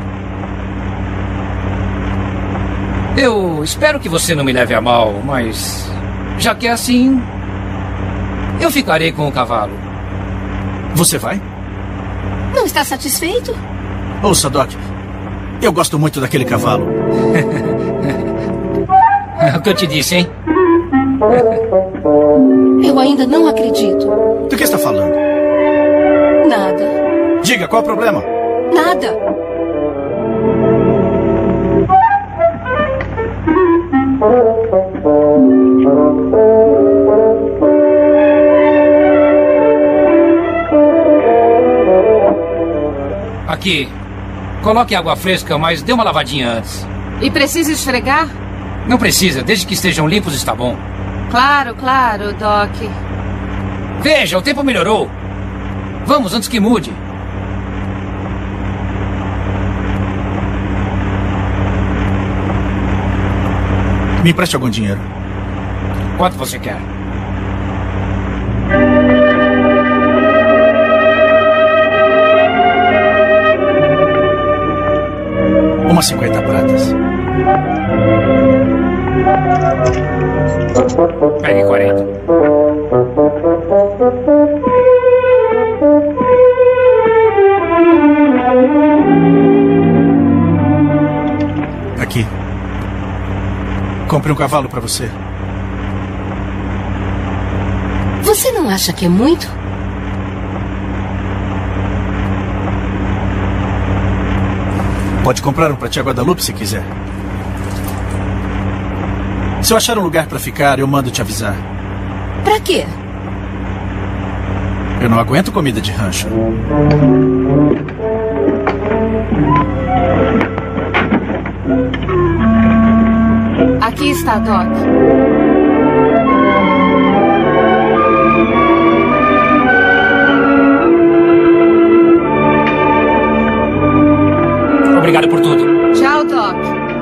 Eu espero que você não me leve a mal, mas... já que é assim... eu ficarei com o cavalo. Você vai? Não está satisfeito? Ouça, Doc. Eu gosto muito daquele cavalo. O que eu te disse, hein? Eu ainda não acredito. Do que está falando? Nada. Diga, qual é o problema? Nada. Aqui. Coloque água fresca, mas dê uma lavadinha antes. E precisa esfregar? Não precisa, desde que estejam limpos está bom. Claro, claro, Doc. Veja, o tempo melhorou. Vamos, antes que mude. Me empreste algum dinheiro. Quanto você quer? Umas cinquenta pratas. Pegue quarenta. Aqui. Compre um cavalo para você. Você não acha que é muito? Pode comprar um para Tia Guadalupe se quiser. Se eu achar um lugar para ficar, eu mando te avisar. Pra quê? Eu não aguento comida de rancho. Aqui está, Doc. Obrigado por tudo. Tchau, Doc.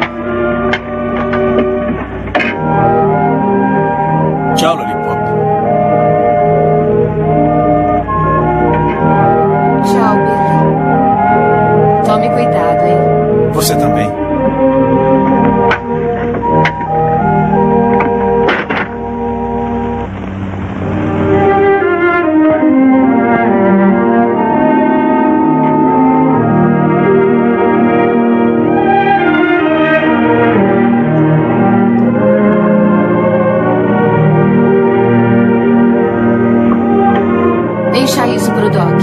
Tchau, Lollipop. Tchau, Billy. Tome cuidado, hein? Você também. Encha isso pro Doc.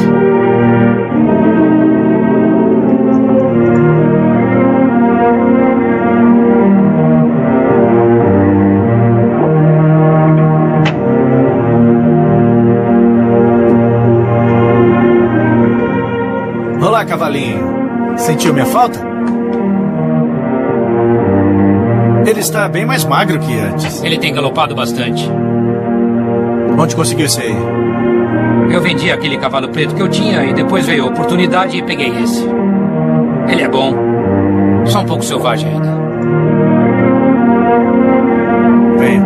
Olá, cavalinho. Sentiu minha falta? Ele está bem mais magro que antes. Ele tem galopado bastante. Onde conseguiu isso aí? Eu vendi aquele cavalo preto que eu tinha e depois veio a oportunidade e peguei esse. Ele é bom. Só um pouco selvagem ainda. Venha.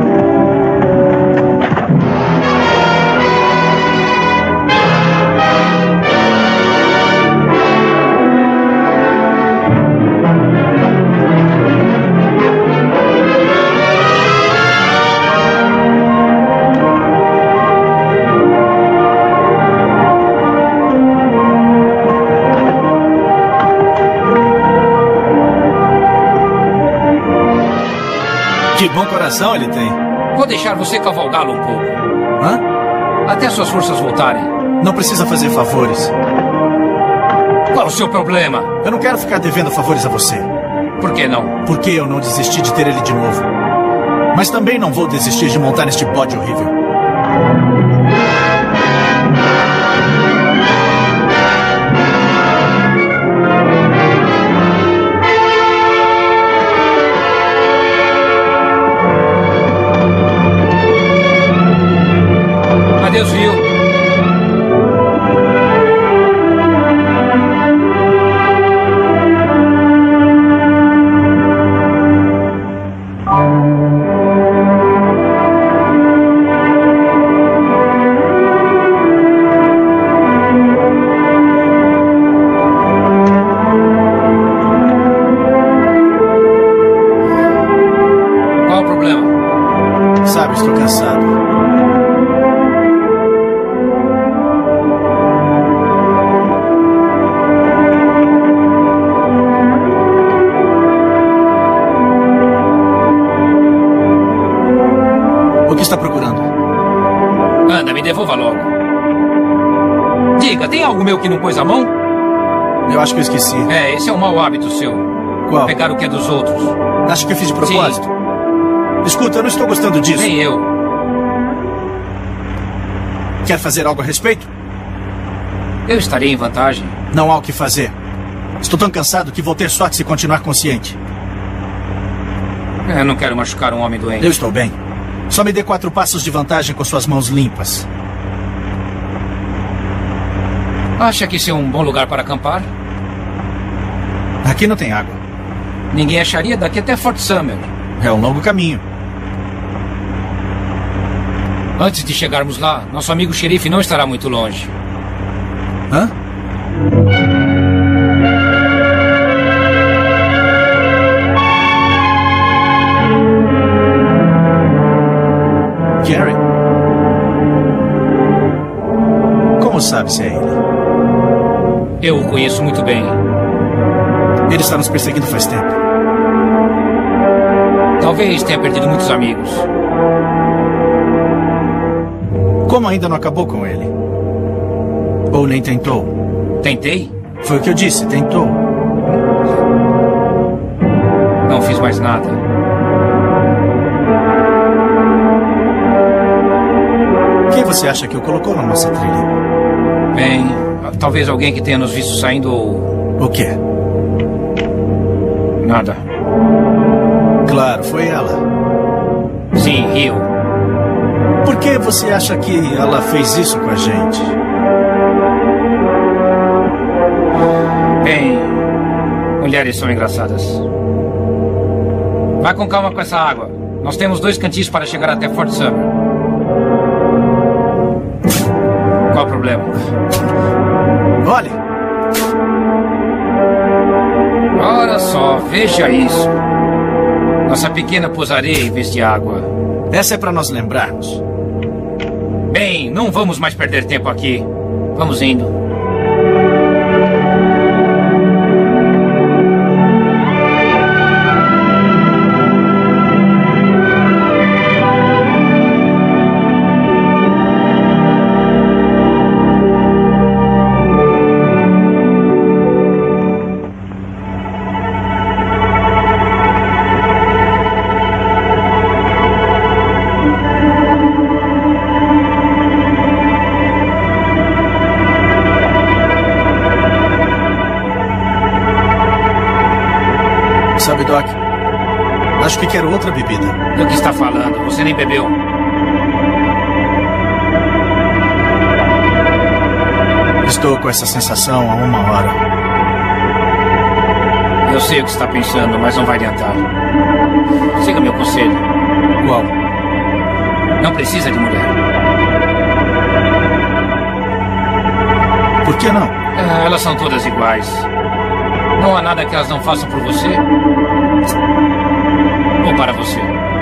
Que bom coração ele tem. Vou deixar você cavalgá-lo um pouco. Hã? Até suas forças voltarem. Não precisa fazer favores. Qual o seu problema? Eu não quero ficar devendo favores a você. Por que não? Porque eu não desisti de ter ele de novo. Mas também não vou desistir de montar neste bode horrível. Adeus, Rio. Qual o problema? Sabe, estou cansado. O que está procurando? Anda, me devolva logo. Diga, tem algo meu que não pôs a mão? Eu acho que eu esqueci. É, esse é um mau hábito seu. Qual? Pegar o que é dos outros. Acho que eu fiz de propósito. Sim. Escuta, eu não estou gostando disso. Nem eu. Quer fazer algo a respeito? Eu estarei em vantagem. Não há o que fazer. Estou tão cansado que vou ter sorte se continuar consciente. Eu não quero machucar um homem doente. Eu estou bem. Só me dê quatro passos de vantagem com suas mãos limpas. Acha que esse é um bom lugar para acampar? Aqui não tem água. Ninguém acharia daqui até Fort Summer. É um longo caminho. Antes de chegarmos lá, nosso amigo xerife não estará muito longe. Hã? Gary? Como sabe se é ele? Eu o conheço muito bem. Ele está nos perseguindo faz tempo. Talvez tenha perdido muitos amigos. Como ainda não acabou com ele? Ou nem tentou? Tentei? Foi o que eu disse, tentou. Não fiz mais nada. Quem você acha que o colocou na nossa trilha? Bem, talvez alguém que tenha nos visto saindo ou... O quê? Nada. Claro, foi ela. Sim, Rio. Por que você acha que ela fez isso com a gente? Bem, mulheres são engraçadas. Vá com calma com essa água. Nós temos dois cantis para chegar até Fort Summer. Qual o problema? Olhe! Ora só, veja isso. Nossa pequena pousaria em vez de água. Essa é para nós lembrarmos. Bem, não vamos mais perder tempo aqui. Vamos indo. Sabe, Doc? Acho que quero outra bebida. Do que está falando? Você nem bebeu. Estou com essa sensação há uma hora. Eu sei o que está pensando, mas não vai adiantar. Siga meu conselho. Qual? Não precisa de mulher. Por que não? Ah, elas são todas iguais. Não há nada que elas não façam por você ou para você.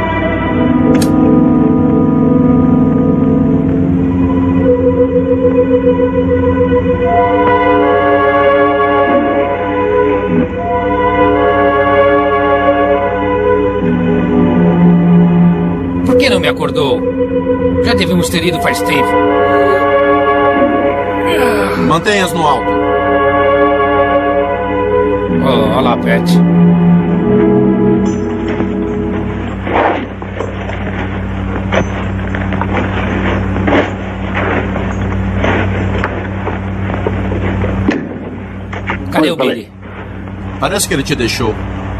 Por que não me acordou? Já devíamos ter ido faz tempo. Mantenha-as no alto. Oh, olá, Pat. Cadê o Billy? Parece que ele te deixou.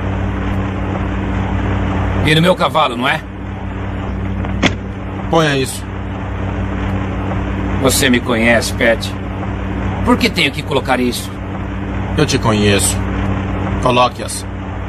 E no meu cavalo, não é? Ponha isso. Você me conhece, Pat. Por que tenho que colocar isso? Eu te conheço. Coloque-as.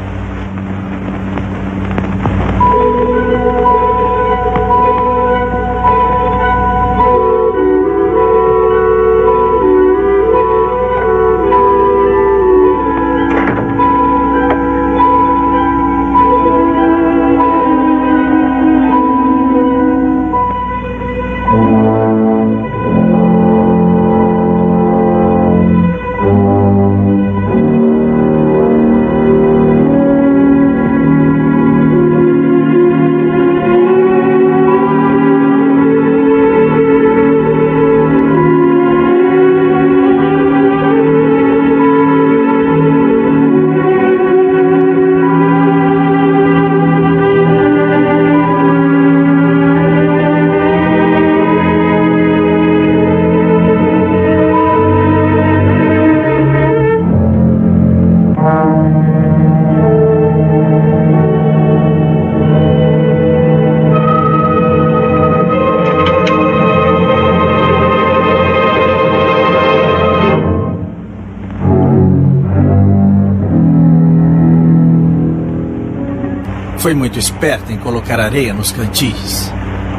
Foi muito esperta em colocar areia nos cantis.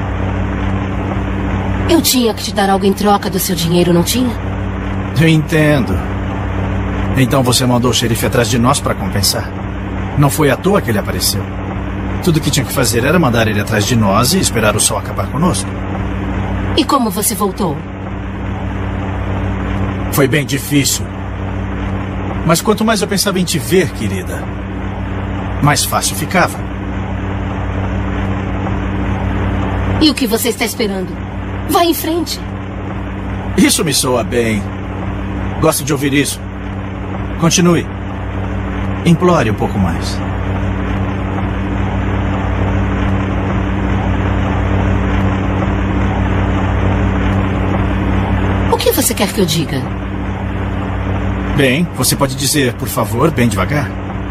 Eu tinha que te dar algo em troca do seu dinheiro, não tinha? Eu entendo. Então você mandou o xerife atrás de nós para compensar. Não foi à toa que ele apareceu. Tudo que tinha que fazer era mandar ele atrás de nós e esperar o sol acabar conosco. E como você voltou? Foi bem difícil. Mas quanto mais eu pensava em te ver, querida, mais fácil ficava. E o que você está esperando? Vá em frente. Isso me soa bem. Gosto de ouvir isso. Continue. Implore um pouco mais. você quer que eu diga? Bem, você pode dizer, por favor, bem devagar?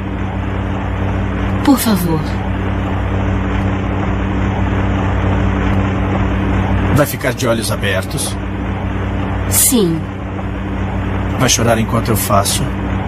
Por favor. Vai ficar de olhos abertos? Sim. Vai chorar enquanto eu faço?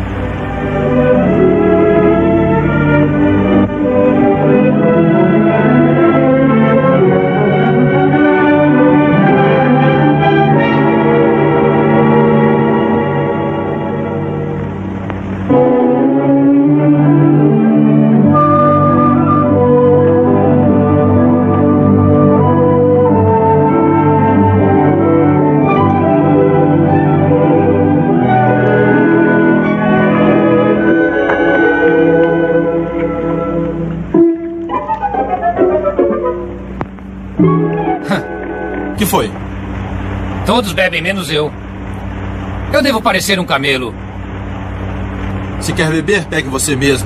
que foi? Todos bebem, menos eu. Eu devo parecer um camelo. Se quer beber, pegue você mesmo.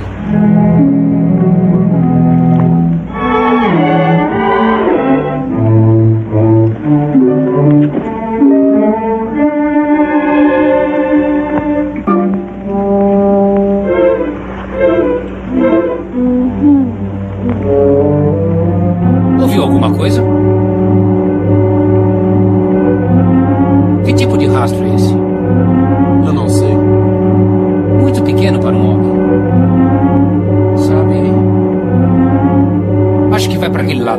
Ouviu alguma coisa? Que tipo de rastro é esse? Eu não sei. Muito pequeno para um homem. Sabe? Acho que vai para aquele lado.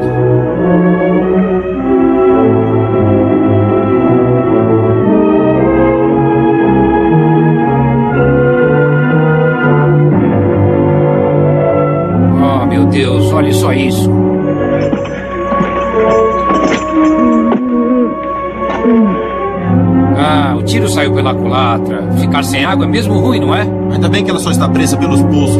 Oh, meu Deus, olhe só isso. Ah, o tiro saiu pela culatra. Ficar sem água é mesmo ruim, não é? Ainda bem que ela só está presa pelos pulsos.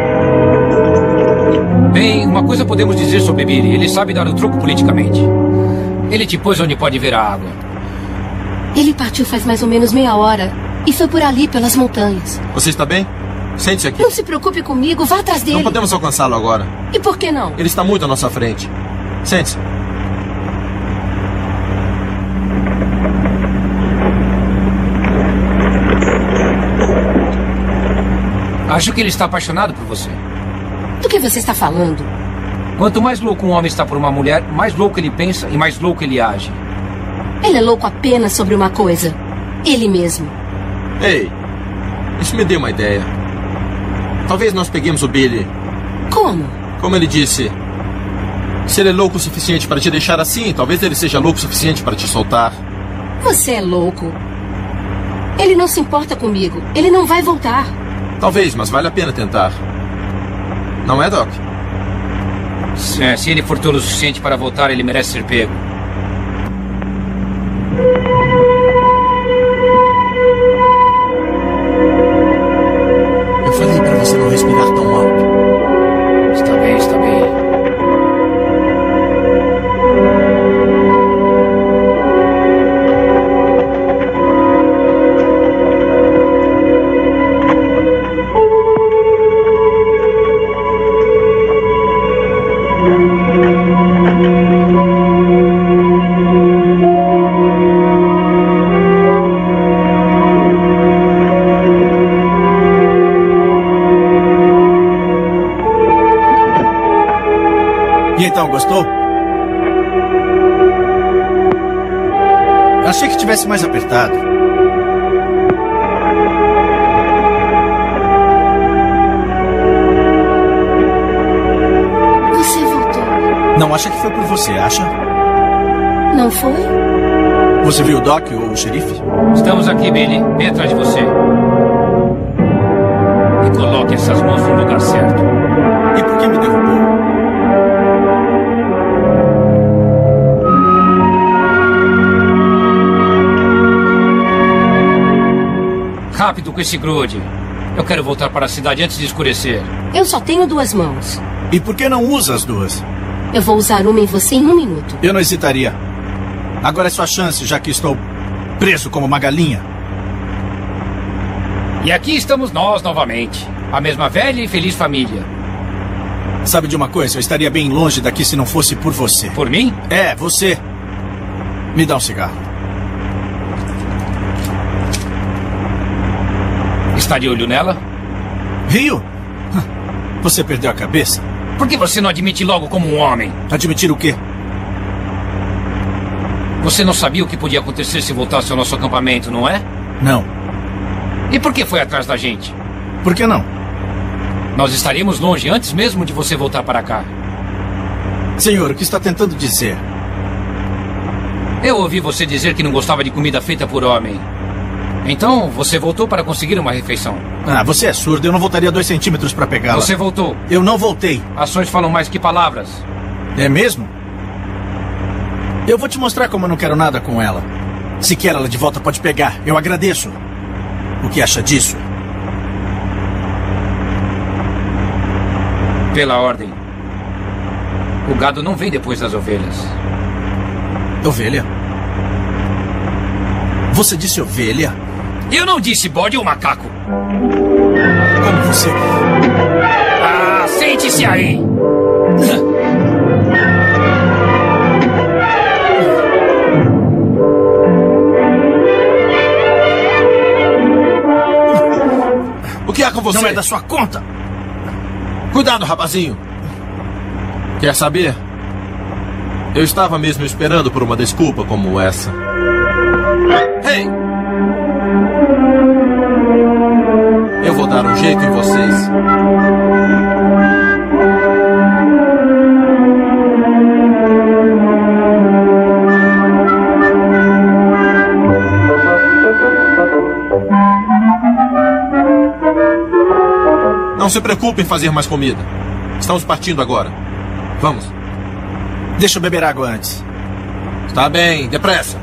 Bem, uma coisa podemos dizer sobre Billy. Ele sabe dar o troco politicamente. Ele te pôs onde pode ver a água. Ele partiu faz mais ou menos meia hora. E foi por ali, pelas montanhas. Você está bem? Sente-se aqui. Não se preocupe comigo, vá atrás dele. Não podemos alcançá-lo agora. E por que não? Ele está muito à nossa frente. Sente-se. Acho que ele está apaixonado por você. Do que você está falando? Quanto mais louco um homem está por uma mulher, mais louco ele pensa e mais louco ele age. Ele é louco apenas sobre uma coisa. Ele mesmo. Ei, isso me deu uma ideia. Talvez nós peguemos o Billy. Como? Como ele disse, se ele é louco o suficiente para te deixar assim, talvez ele seja louco o suficiente para te soltar. Você é louco. Ele não se importa comigo. Ele não vai voltar. Talvez, mas vale a pena tentar. Não é, Doc? Se, é, se ele for tolo o suficiente para voltar, ele merece ser pego. Eu falei para você não respirar tão alto. Está bem, está bem. Então, gostou? Achei que tivesse mais apertado. Você voltou. Não acha que foi por você, acha? Não foi? Você viu o Doc ou o xerife? Estamos aqui, Billy. Bem atrás de você. E coloque essas mãos no lugar certo. E por que me derrubou? Rápido com esse grude. Eu quero voltar para a cidade antes de escurecer. Eu só tenho duas mãos. E por que não usa as duas? Eu vou usar uma em você em um minuto. Eu não hesitaria. Agora é sua chance, já que estou preso como uma galinha. E aqui estamos nós novamente. A mesma velha e feliz família. Sabe de uma coisa? Eu estaria bem longe daqui se não fosse por você. Por mim? É, você. Me dá um cigarro. está de olho nela? Rio? Você perdeu a cabeça? Por que você não admite logo como um homem? Admitir o quê? Você não sabia o que podia acontecer se voltasse ao nosso acampamento, não é? Não. E por que foi atrás da gente? Por que não? Nós estaríamos longe antes mesmo de você voltar para cá. Senhor, o que está tentando dizer? Eu ouvi você dizer que não gostava de comida feita por homem. Então, você voltou para conseguir uma refeição. Ah, você é surdo. Eu não voltaria dois centímetros para pegá-la. Você voltou. Eu não voltei. Ações falam mais que palavras. É mesmo? Eu vou te mostrar como eu não quero nada com ela. Se quer ela de volta, pode pegar. Eu agradeço. O que acha disso? Pela ordem. O gado não vem depois das ovelhas. Ovelha? Você disse ovelha? Eu não disse bode ou macaco. Como você... Ah, sente-se aí! O que há com você? Não é da sua conta! Cuidado, rapazinho! Quer saber? Eu estava mesmo esperando por uma desculpa como essa. Hey! Eu vou dar um jeito em vocês. Não se preocupe em fazer mais comida. Estamos partindo agora. Vamos. Deixa eu beber água antes. Está bem, depressa.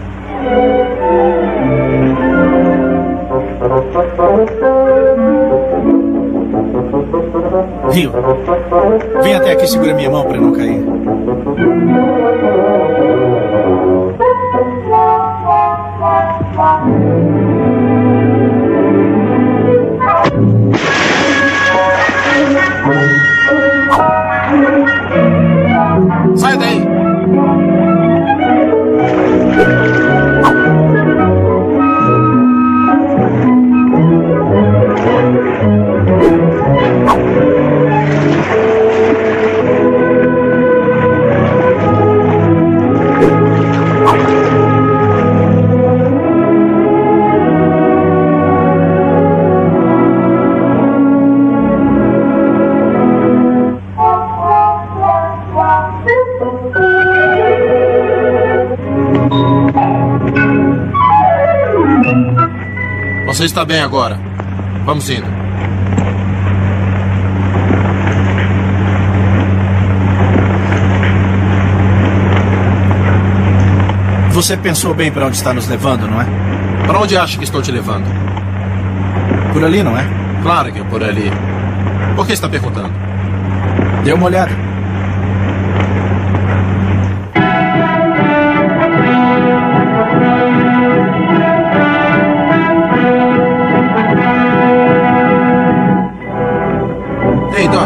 Rio, vem até aqui e segura minha mão para não cair. Sai daí! Você está bem agora. Vamos indo. Você pensou bem para onde está nos levando, não é? Para onde acha que estou te levando? Por ali, não é? Claro que é por ali. Por que está perguntando? Dê uma olhada. Ei, Doc.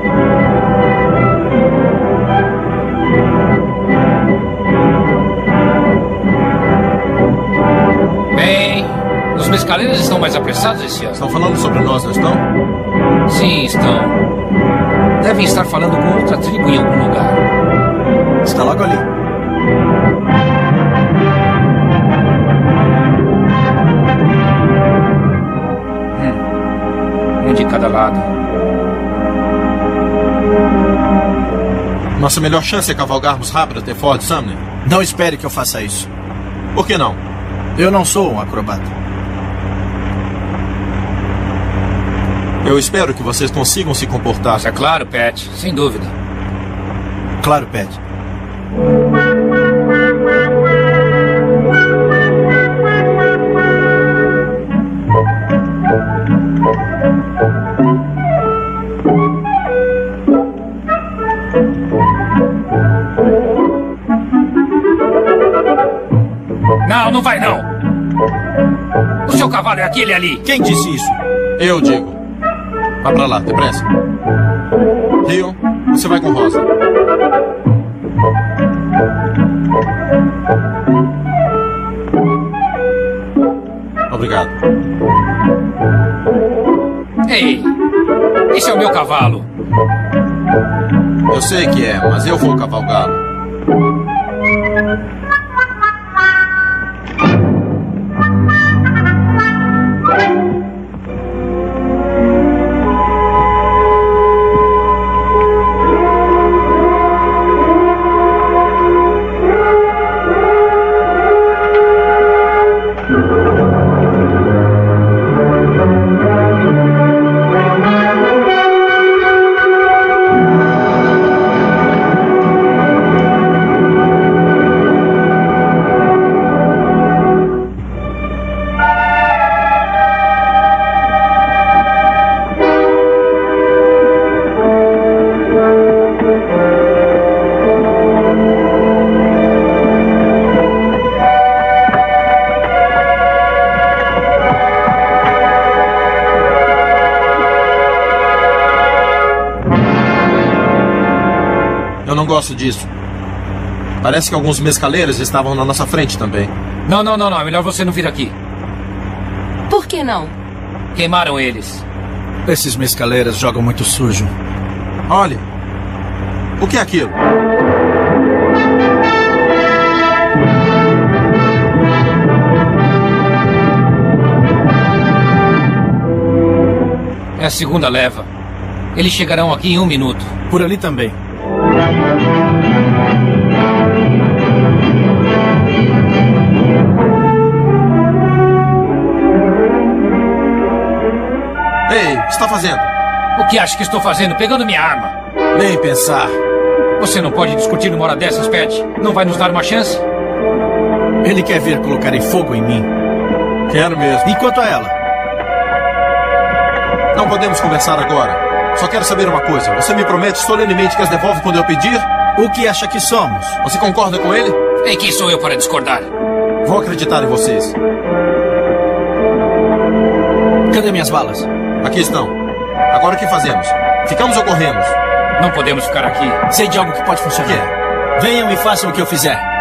Bem, os mescaleiros estão mais apressados esse ano. Estão falando sobre nós, não estão? Sim, estão. Devem estar falando com outra tribo em algum lugar. Está logo ali. Hum. Um de cada lado. Nossa melhor chance é cavalgarmos rápido até Fort Sumner. Não espere que eu faça isso. Por que não? Eu não sou um acrobata. Eu espero que vocês consigam se comportar. É claro, Pat. Sem dúvida. Claro, Pat. Não, não vai não. O seu cavalo é aquele ali. Quem disse isso? Eu digo. Vá pra lá, depressa. Rio, você vai com Rosa. Obrigado. Ei, esse é o meu cavalo. Eu sei que é, mas eu vou cavalgá-lo. Eu não gosto disso. Parece que alguns mescaleiros estavam na nossa frente também. Não, não, não, não. É melhor você não vir aqui. Por que não? Queimaram eles. Esses mescaleiros jogam muito sujo. Olhe. O que é aquilo? É a segunda leva. Eles chegarão aqui em um minuto. Por ali também. Ei, o que está fazendo? O que acha que estou fazendo? Pegando minha arma. Nem pensar. Você não pode discutir numa hora dessas, Pat. Não vai nos dar uma chance? Ele quer ver colocarem fogo em mim. Quero mesmo. E quanto a ela? Não podemos conversar agora. Só quero saber uma coisa. Você me promete solenemente que as devolve quando eu pedir? O que acha que somos? Você concorda com ele? E quem sou eu para discordar? Vou acreditar em vocês. Cadê minhas balas? Aqui estão. Agora o que fazemos? Ficamos ou corremos? Não podemos ficar aqui. Sei de algo que pode funcionar. O quê? Venham e façam o que eu fizer.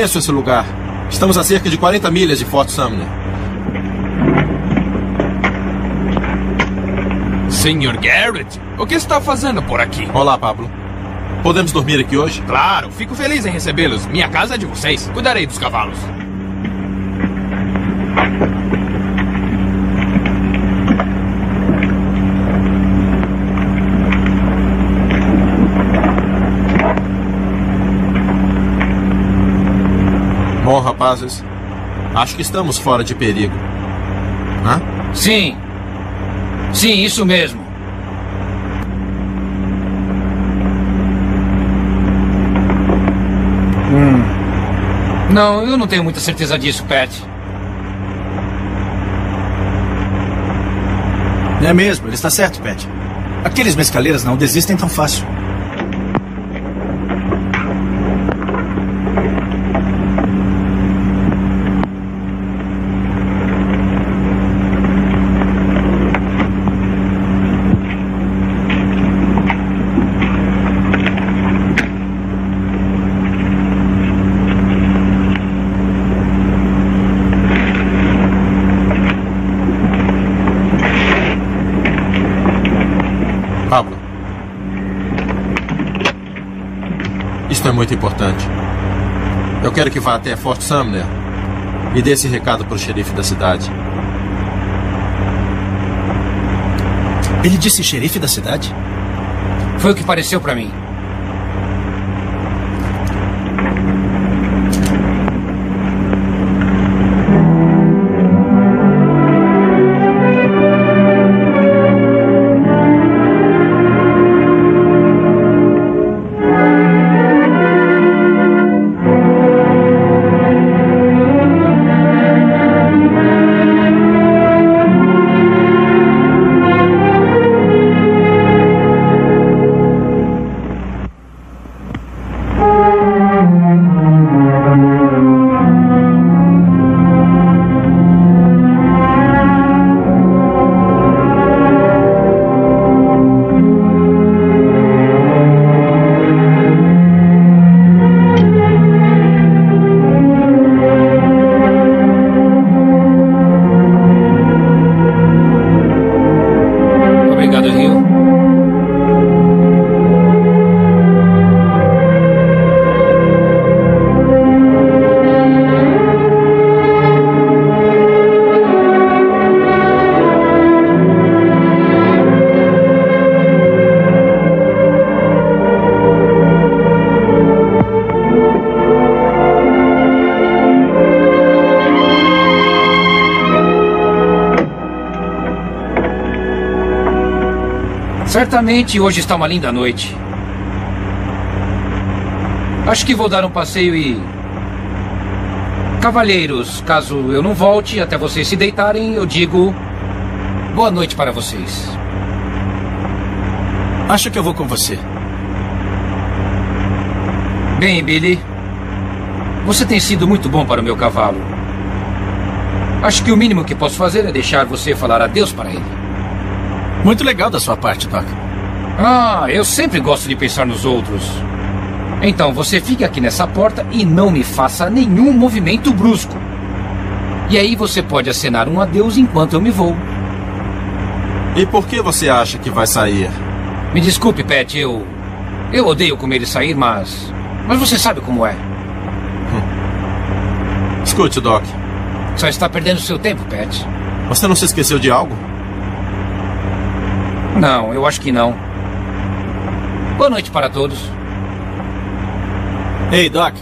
conheço esse lugar. Estamos a cerca de quarenta milhas de Fort Sumner. senhor Garrett, o que está fazendo por aqui? Olá, Pablo. Podemos dormir aqui hoje? Claro, fico feliz em recebê-los. Minha casa é de vocês. Cuidarei dos cavalos. Bom, rapazes, acho que estamos fora de perigo. Hã? Sim. Sim, isso mesmo. Hum. Não, eu não tenho muita certeza disso, Pat. É mesmo, ele está certo, Pat. Aqueles mescaleiros não desistem tão fácil. Pablo, isto é muito importante. Eu quero que vá até Fort Sumner e dê esse recado para o xerife da cidade. Ele disse xerife da cidade? Foi o que pareceu para mim. Certamente hoje está uma linda noite. Acho que vou dar um passeio e... Cavalheiros, caso eu não volte até vocês se deitarem, eu digo... Boa noite para vocês. Acho que eu vou com você. Bem, Billy, você tem sido muito bom para o meu cavalo. Acho que o mínimo que posso fazer é deixar você falar adeus para ele. Muito legal da sua parte, Doc. Ah, eu sempre gosto de pensar nos outros. Então, você fique aqui nessa porta e não me faça nenhum movimento brusco. E aí você pode acenar um adeus enquanto eu me vou. E por que você acha que vai sair? Me desculpe, Pat, eu... Eu odeio comer e sair, mas... Mas você sabe como é. Hum. Escute, Doc. Só está perdendo seu tempo, Pat. Você não se esqueceu de algo? Não, eu acho que não. Boa noite para todos. Ei, Doc.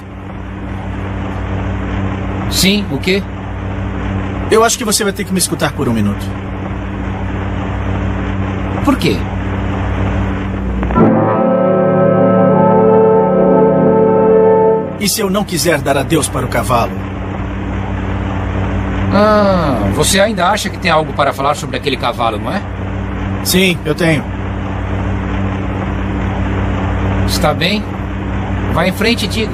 Sim, o quê? Eu acho que você vai ter que me escutar por um minuto. Por quê? E se eu não quiser dar adeus para o cavalo? Ah, você ainda acha que tem algo para falar sobre aquele cavalo, não é? Sim, eu tenho. Está bem? Vá em frente e diga.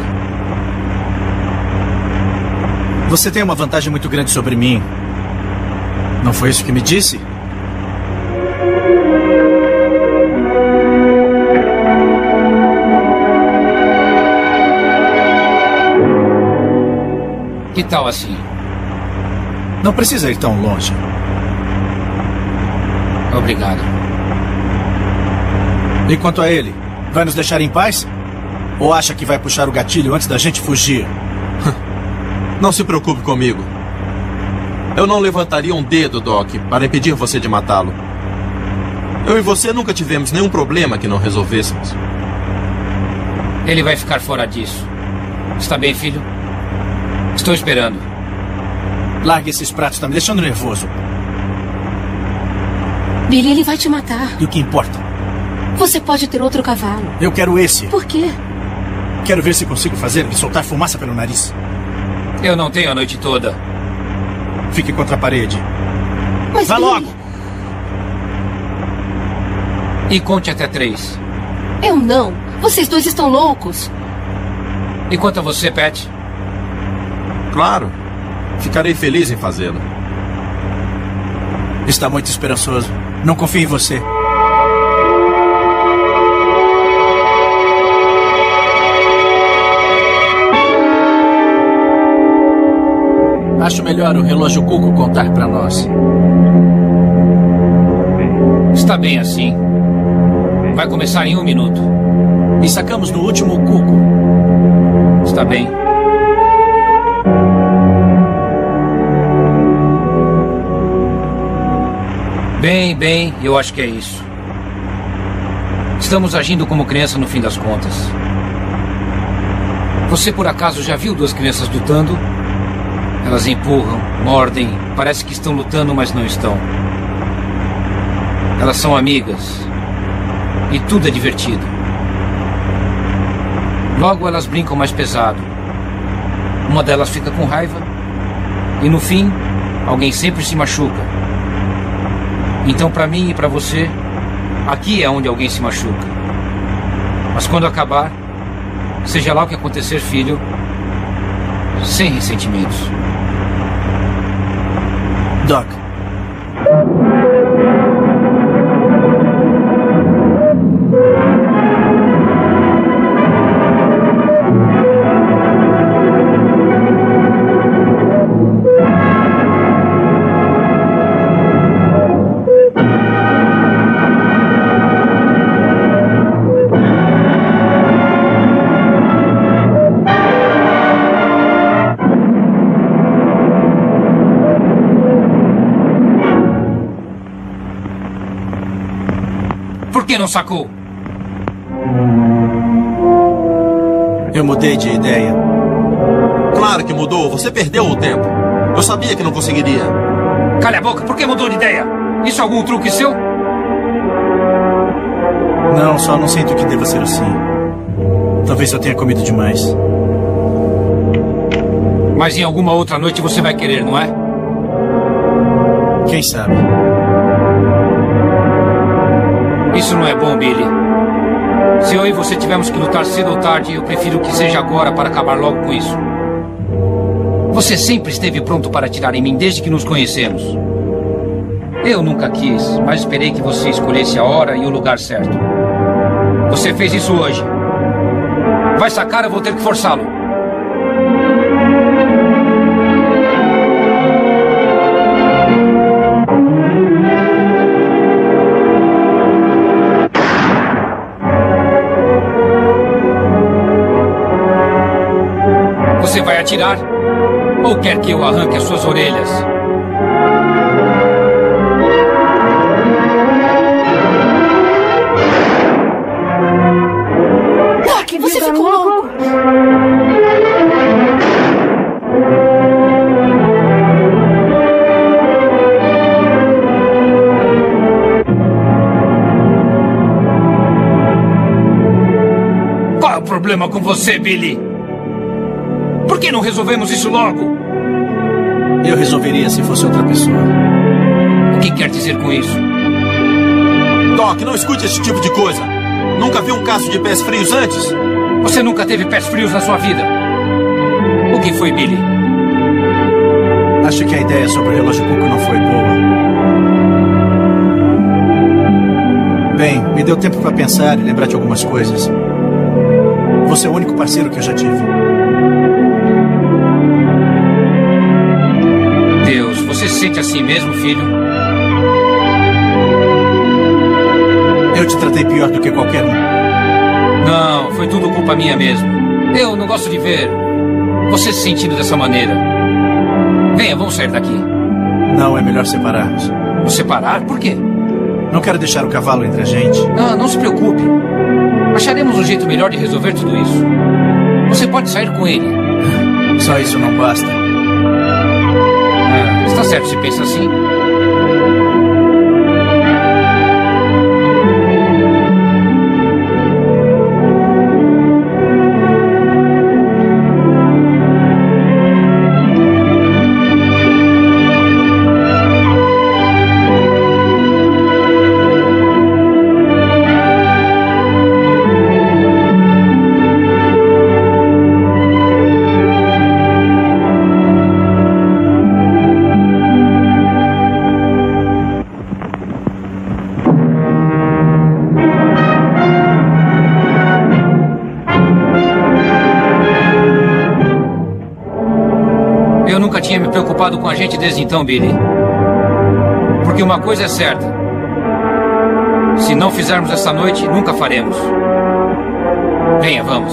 Você tem uma vantagem muito grande sobre mim. Não foi isso que me disse? Que tal assim? Não precisa ir tão longe. Obrigado. E quanto a ele, vai nos deixar em paz? Ou acha que vai puxar o gatilho antes da gente fugir? Não se preocupe comigo. Eu não levantaria um dedo, Doc, para impedir você de matá-lo. Eu e você nunca tivemos nenhum problema que não resolvêssemos. Ele vai ficar fora disso. Está bem, filho? Estou esperando. Largue esses pratos, está me deixando nervoso. Billy, ele vai te matar. E o que importa? Você pode ter outro cavalo. Eu quero esse. Por quê? Quero ver se consigo fazer ele soltar fumaça pelo nariz. Eu não tenho a noite toda. Fique contra a parede. Mas Vá Billy... logo! E conte até três. Eu não. Vocês dois estão loucos. E quanto a você, Pat? Claro. Ficarei feliz em fazê-lo. Está muito esperançoso. Não confio em você. Acho melhor o relógio Cuco contar para nós. Está bem assim. Vai começar em um minuto. E sacamos no último Cuco. Está bem. Bem, bem, eu acho que é isso. Estamos agindo como criança no fim das contas. Você por acaso já viu duas crianças lutando? Elas empurram, mordem, parece que estão lutando, mas não estão. Elas são amigas. E tudo é divertido. Logo elas brincam mais pesado. Uma delas fica com raiva. E no fim, alguém sempre se machuca. Então, para mim e para você, aqui é onde alguém se machuca. Mas quando acabar, seja lá o que acontecer, filho, sem ressentimentos. Doc. Por que não sacou? Eu mudei de ideia. Claro que mudou. Você perdeu o tempo. Eu sabia que não conseguiria. Calha a boca. Por que mudou de ideia? Isso é algum truque seu? Não, só não sinto que deva ser assim. Talvez eu tenha comido demais. Mas em alguma outra noite você vai querer, não é? Quem sabe? Isso não é bom, Billy. Se eu e você tivermos que lutar cedo ou tarde, eu prefiro que seja agora para acabar logo com isso. Você sempre esteve pronto para atirar em mim desde que nos conhecemos. Eu nunca quis, mas esperei que você escolhesse a hora e o lugar certo. Você fez isso hoje. Vai sacar, eu vou ter que forçá-lo. Você vai atirar? Ou quer que eu arranque as suas orelhas? Doc, você ficou louco! Qual é o problema com você, Billy? Por que não resolvemos isso logo? Eu resolveria se fosse outra pessoa. O que quer dizer com isso? Doc, não escute esse tipo de coisa. Nunca viu um caso de pés frios antes? Você nunca teve pés frios na sua vida. O que foi, Billy? Acho que a ideia sobre o relógio Cuco não foi boa. Bem, me deu tempo para pensar e lembrar de algumas coisas. Você é o único parceiro que eu já tive. se sente assim mesmo, filho? Eu te tratei pior do que qualquer um. Não, foi tudo culpa minha mesmo. Eu não gosto de ver você se sentindo dessa maneira. Venha, vamos sair daqui. Não, é melhor separarmos. Nos separar? Por quê? Não quero deixar o cavalo entre a gente. Não, não se preocupe. Acharemos um jeito melhor de resolver tudo isso. Você pode sair com ele. Só isso não basta. Ah, está certo se pensa assim. Tinha me preocupado com a gente desde então, Billy. Porque uma coisa é certa. Se não fizermos essa noite, nunca faremos. Venha, vamos.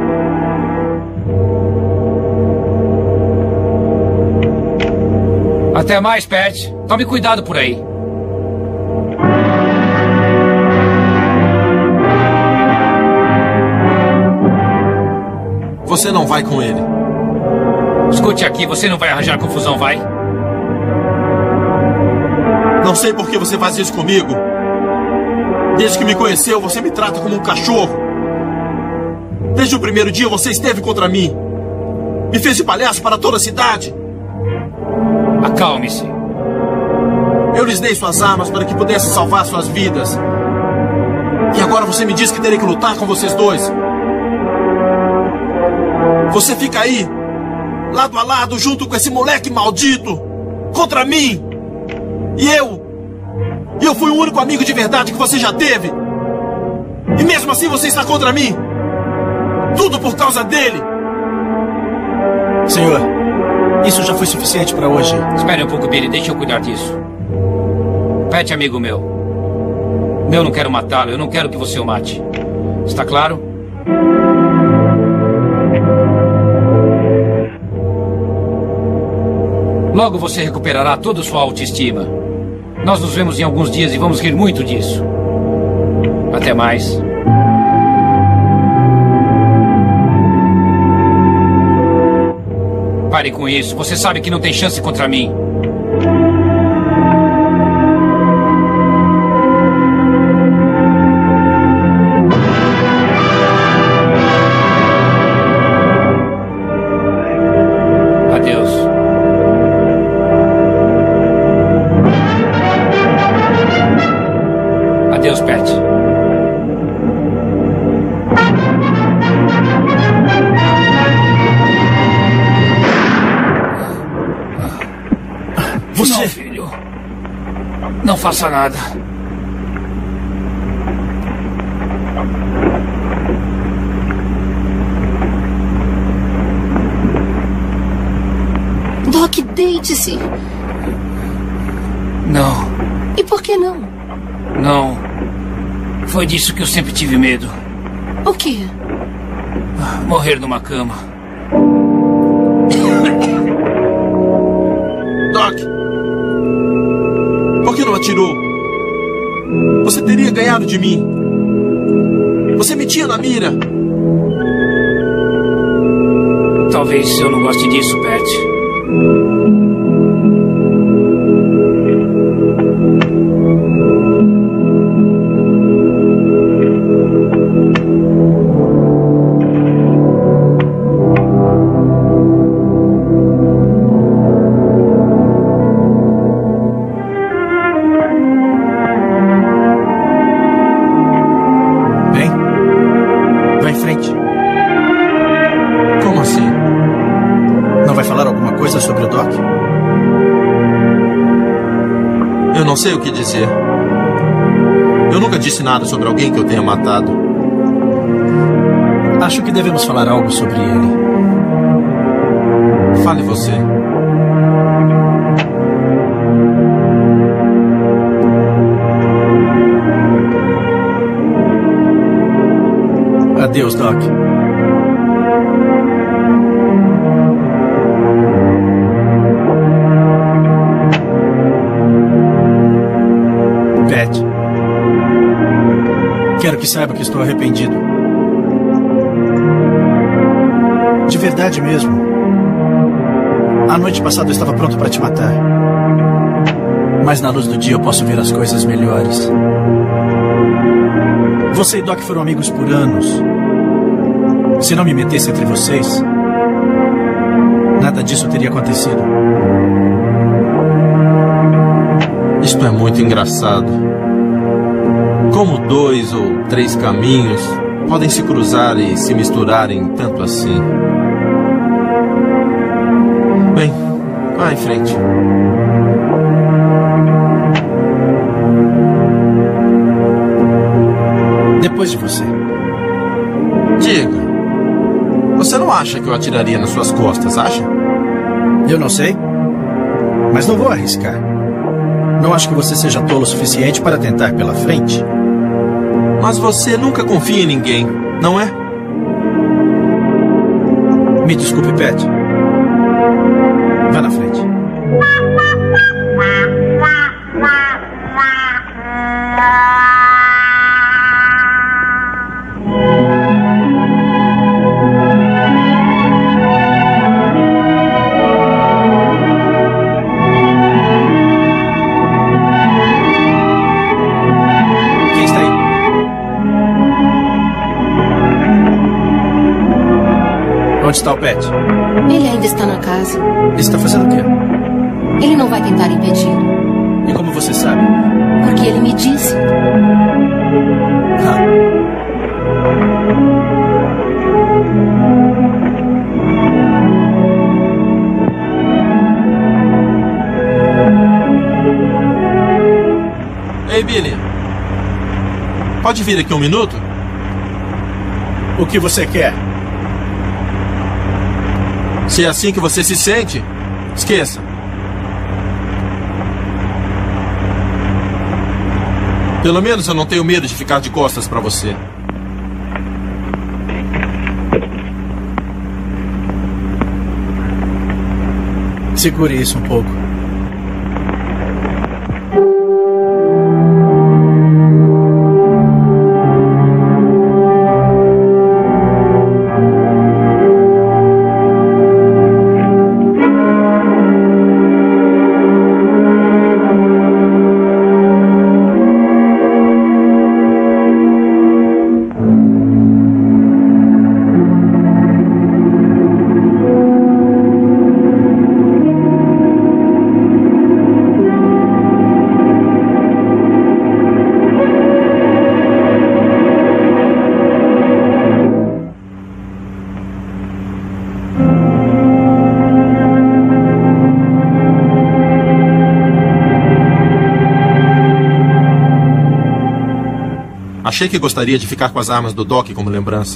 Até mais, Pat. Tome cuidado por aí. Você não vai com ele. Escute aqui, você não vai arranjar confusão, vai? Não sei por que você faz isso comigo. Desde que me conheceu, você me trata como um cachorro. Desde o primeiro dia, você esteve contra mim. Me fez de palhaço para toda a cidade. Acalme-se. Eu lhes dei suas armas para que pudessem salvar suas vidas. E agora você me diz que terei que lutar com vocês dois. Você fica aí, lado a lado, junto com esse moleque maldito, contra mim. E eu, eu fui o único amigo de verdade que você já teve. E mesmo assim você está contra mim. Tudo por causa dele. Senhor, isso já foi suficiente para hoje. Espere um pouco, Billy, deixa eu cuidar disso. Pat, amigo meu. Eu não quero matá-lo, eu não quero que você o mate. Está claro? Logo você recuperará toda a sua autoestima. Nós nos vemos em alguns dias e vamos rir muito disso. Até mais. Pare com isso. Você sabe que não tem chance contra mim. Não faça nada. Doc, deite-se. Não. E por que não? Não. Foi disso que eu sempre tive medo. O quê? Morrer numa cama. Doc! Por que não atirou? Você teria ganhado de mim. Você me tinha na mira. Talvez eu não goste disso, Pat. Não sei o que dizer. Eu nunca disse nada sobre alguém que eu tenha matado. Acho que devemos falar algo sobre ele. Fale você. Adeus, Doc. Pat. Quero que saiba que estou arrependido. De verdade mesmo. A noite passada eu estava pronto para te matar. Mas na luz do dia eu posso ver as coisas melhores. Você e Doc foram amigos por anos. Se não me metesse entre vocês, nada disso teria acontecido. Isto é muito engraçado. Como dois ou três caminhos podem se cruzar e se misturarem tanto assim. Bem, vá em frente. Depois de você. Diga, você não acha que eu atiraria nas suas costas, acha? Eu não sei, mas não vou arriscar. Não acho que você seja tolo o suficiente para tentar pela frente. Mas você nunca confia em ninguém, não é? Me desculpe, Pat. Vá na frente. Onde está o Pat? Ele ainda está na casa. Ele está fazendo o quê? Ele não vai tentar impedi-lo. E como você sabe? Porque ele me disse. Ah. Ei, Billy. Pode vir aqui um minuto? O que você quer? Se é assim que você se sente, esqueça. Pelo menos eu não tenho medo de ficar de costas para você. Segure isso um pouco. Achei que gostaria de ficar com as armas do Doc como lembrança.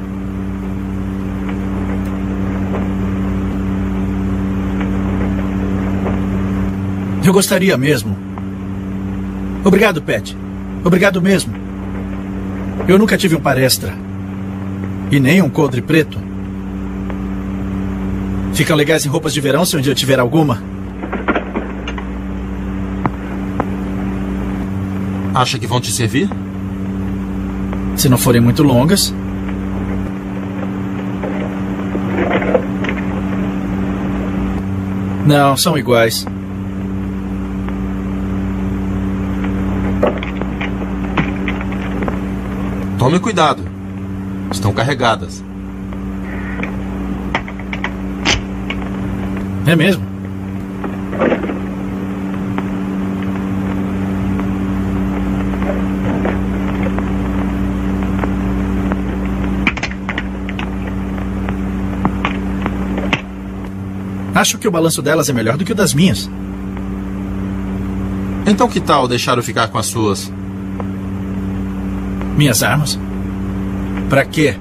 Eu gostaria mesmo. Obrigado, Pat. Obrigado mesmo. Eu nunca tive um par extra. E nem um coldre preto. Ficam legais em roupas de verão se um dia eu tiver alguma. Acha que vão te servir? Se não forem muito longas. Não, são iguais. Tome cuidado. Estão carregadas. É mesmo? Acho que o balanço delas é melhor do que o das minhas. Então que tal deixar eu ficar com as suas? Minhas armas? Pra quê?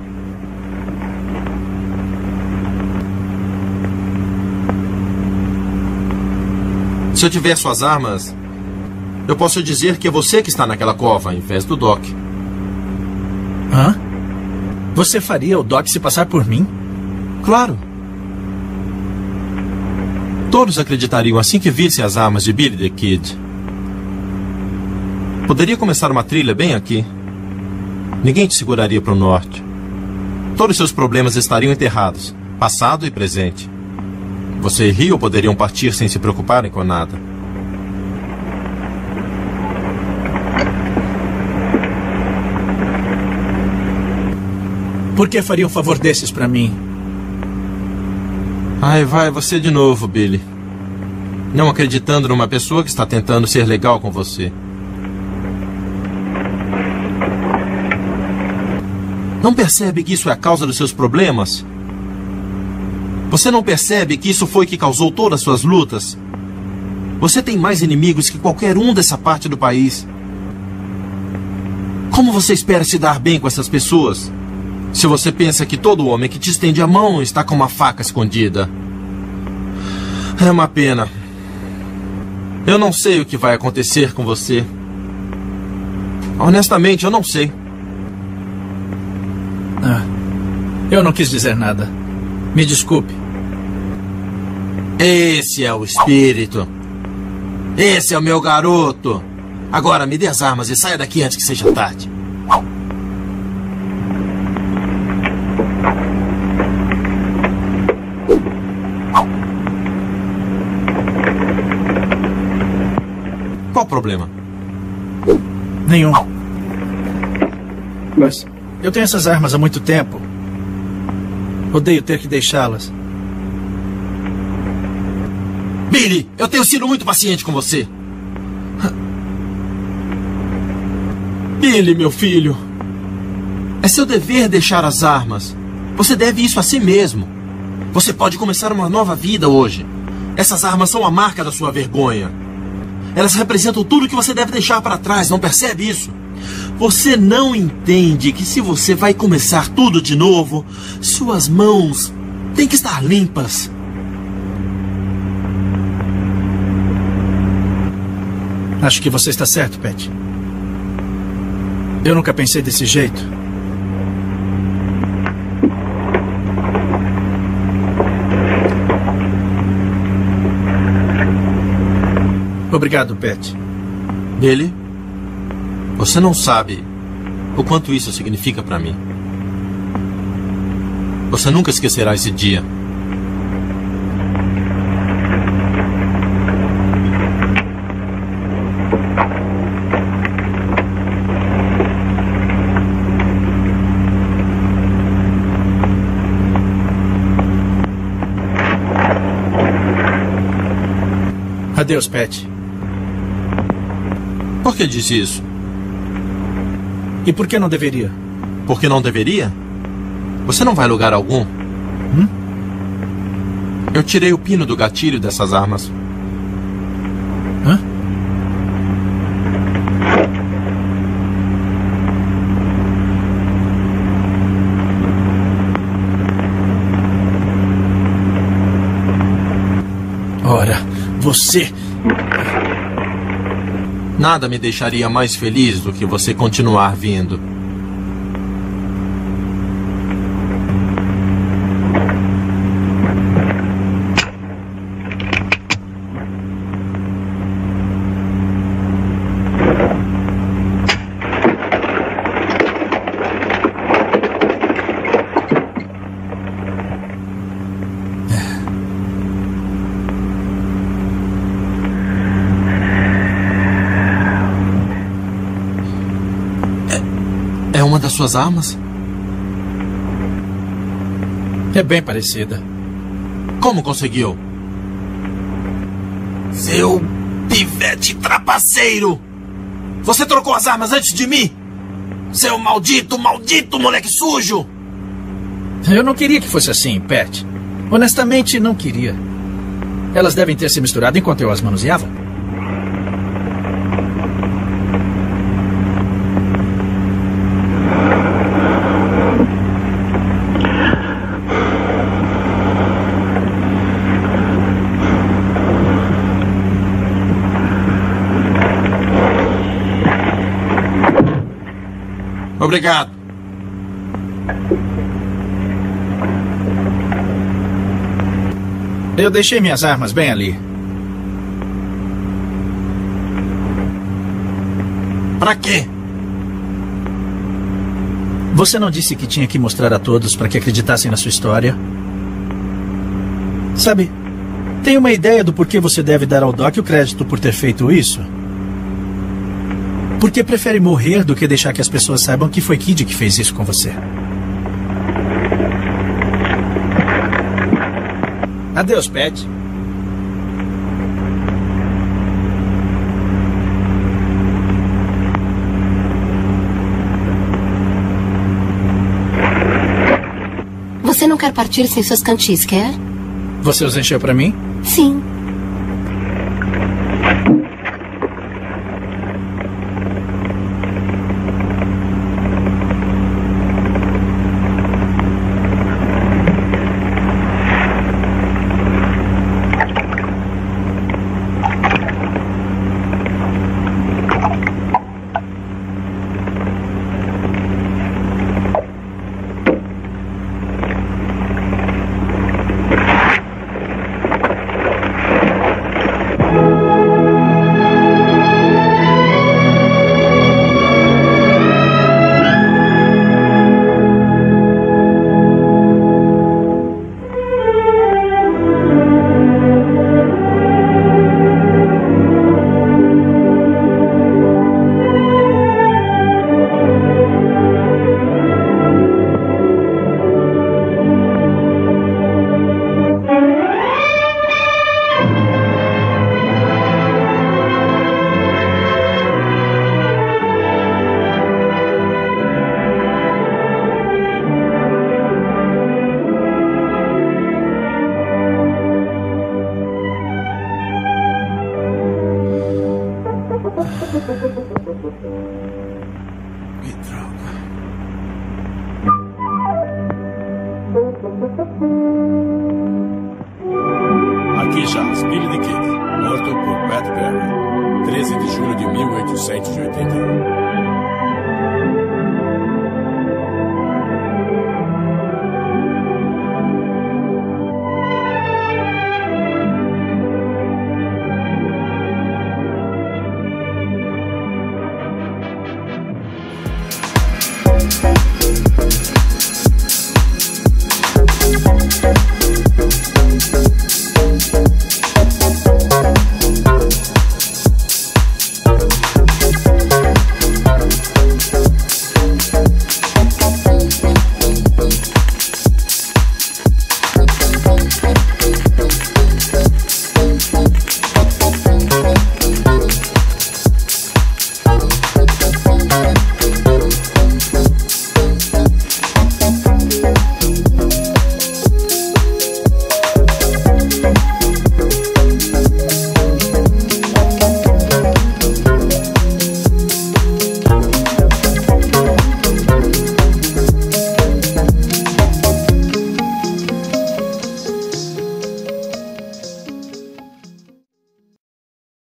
Se eu tiver suas armas, eu posso dizer que é você que está naquela cova, em vez do Doc. Hã? Você faria o Doc se passar por mim? Claro. Todos acreditariam assim que vissem as armas de Billy the Kid. Poderia começar uma trilha bem aqui. Ninguém te seguraria para o norte. Todos seus problemas estariam enterrados, passado e presente. Você e Rio poderiam partir sem se preocuparem com nada. Por que faria um favor desses para mim? Ai, vai você de novo, Billy. Não acreditando numa pessoa que está tentando ser legal com você. Não percebe que isso é a causa dos seus problemas? Você não percebe que isso foi que causou todas as suas lutas? Você tem mais inimigos que qualquer um dessa parte do país. Como você espera se dar bem com essas pessoas? Se você pensa que todo homem que te estende a mão está com uma faca escondida. É uma pena. Eu não sei o que vai acontecer com você. Honestamente, eu não sei. Ah, eu não quis dizer nada. Me desculpe. Esse é o espírito. Esse é o meu garoto. Agora me dê as armas e saia daqui antes que seja tarde. Qual o problema? Nenhum. Mas eu tenho essas armas há muito tempo. Odeio ter que deixá-las. Billy, eu tenho sido muito paciente com você. Billy, meu filho. É seu dever deixar as armas. Você deve isso a si mesmo. Você pode começar uma nova vida hoje. Essas armas são a marca da sua vergonha. Elas representam tudo que você deve deixar para trás, não percebe isso? Você não entende que se você vai começar tudo de novo, suas mãos têm que estar limpas. Acho que você está certo, Pat. Eu nunca pensei desse jeito. Obrigado, Pat. Billy, você não sabe o quanto isso significa para mim. Você nunca esquecerá esse dia. Adeus, Pat. Por que disse isso? E por que não deveria? Por que não deveria? Você não vai a lugar algum. Hum? Eu tirei o pino do gatilho dessas armas. Hã? Ora, você... Nada me deixaria mais feliz do que você continuar vindo. É uma das suas armas? É bem parecida. Como conseguiu? Seu pivete trapaceiro! Você trocou as armas antes de mim? Seu maldito, maldito moleque sujo! Eu não queria que fosse assim, Pat. Honestamente, não queria. Elas devem ter se misturado enquanto eu as manuseava. Obrigado. Eu deixei minhas armas bem ali. Pra quê? Você não disse que tinha que mostrar a todos para que acreditassem na sua história? Sabe, tem uma ideia do porquê você deve dar ao Doc o crédito por ter feito isso? Porque prefere morrer do que deixar que as pessoas saibam que foi Kid que fez isso com você. Adeus, Pat. Você não quer partir sem seus cantis, quer? Você os encheu pra mim? Sim. Aqui já, Billy the Kid, morto por Pat Garrett, treze de julho de mil oitocentos e oitenta e um.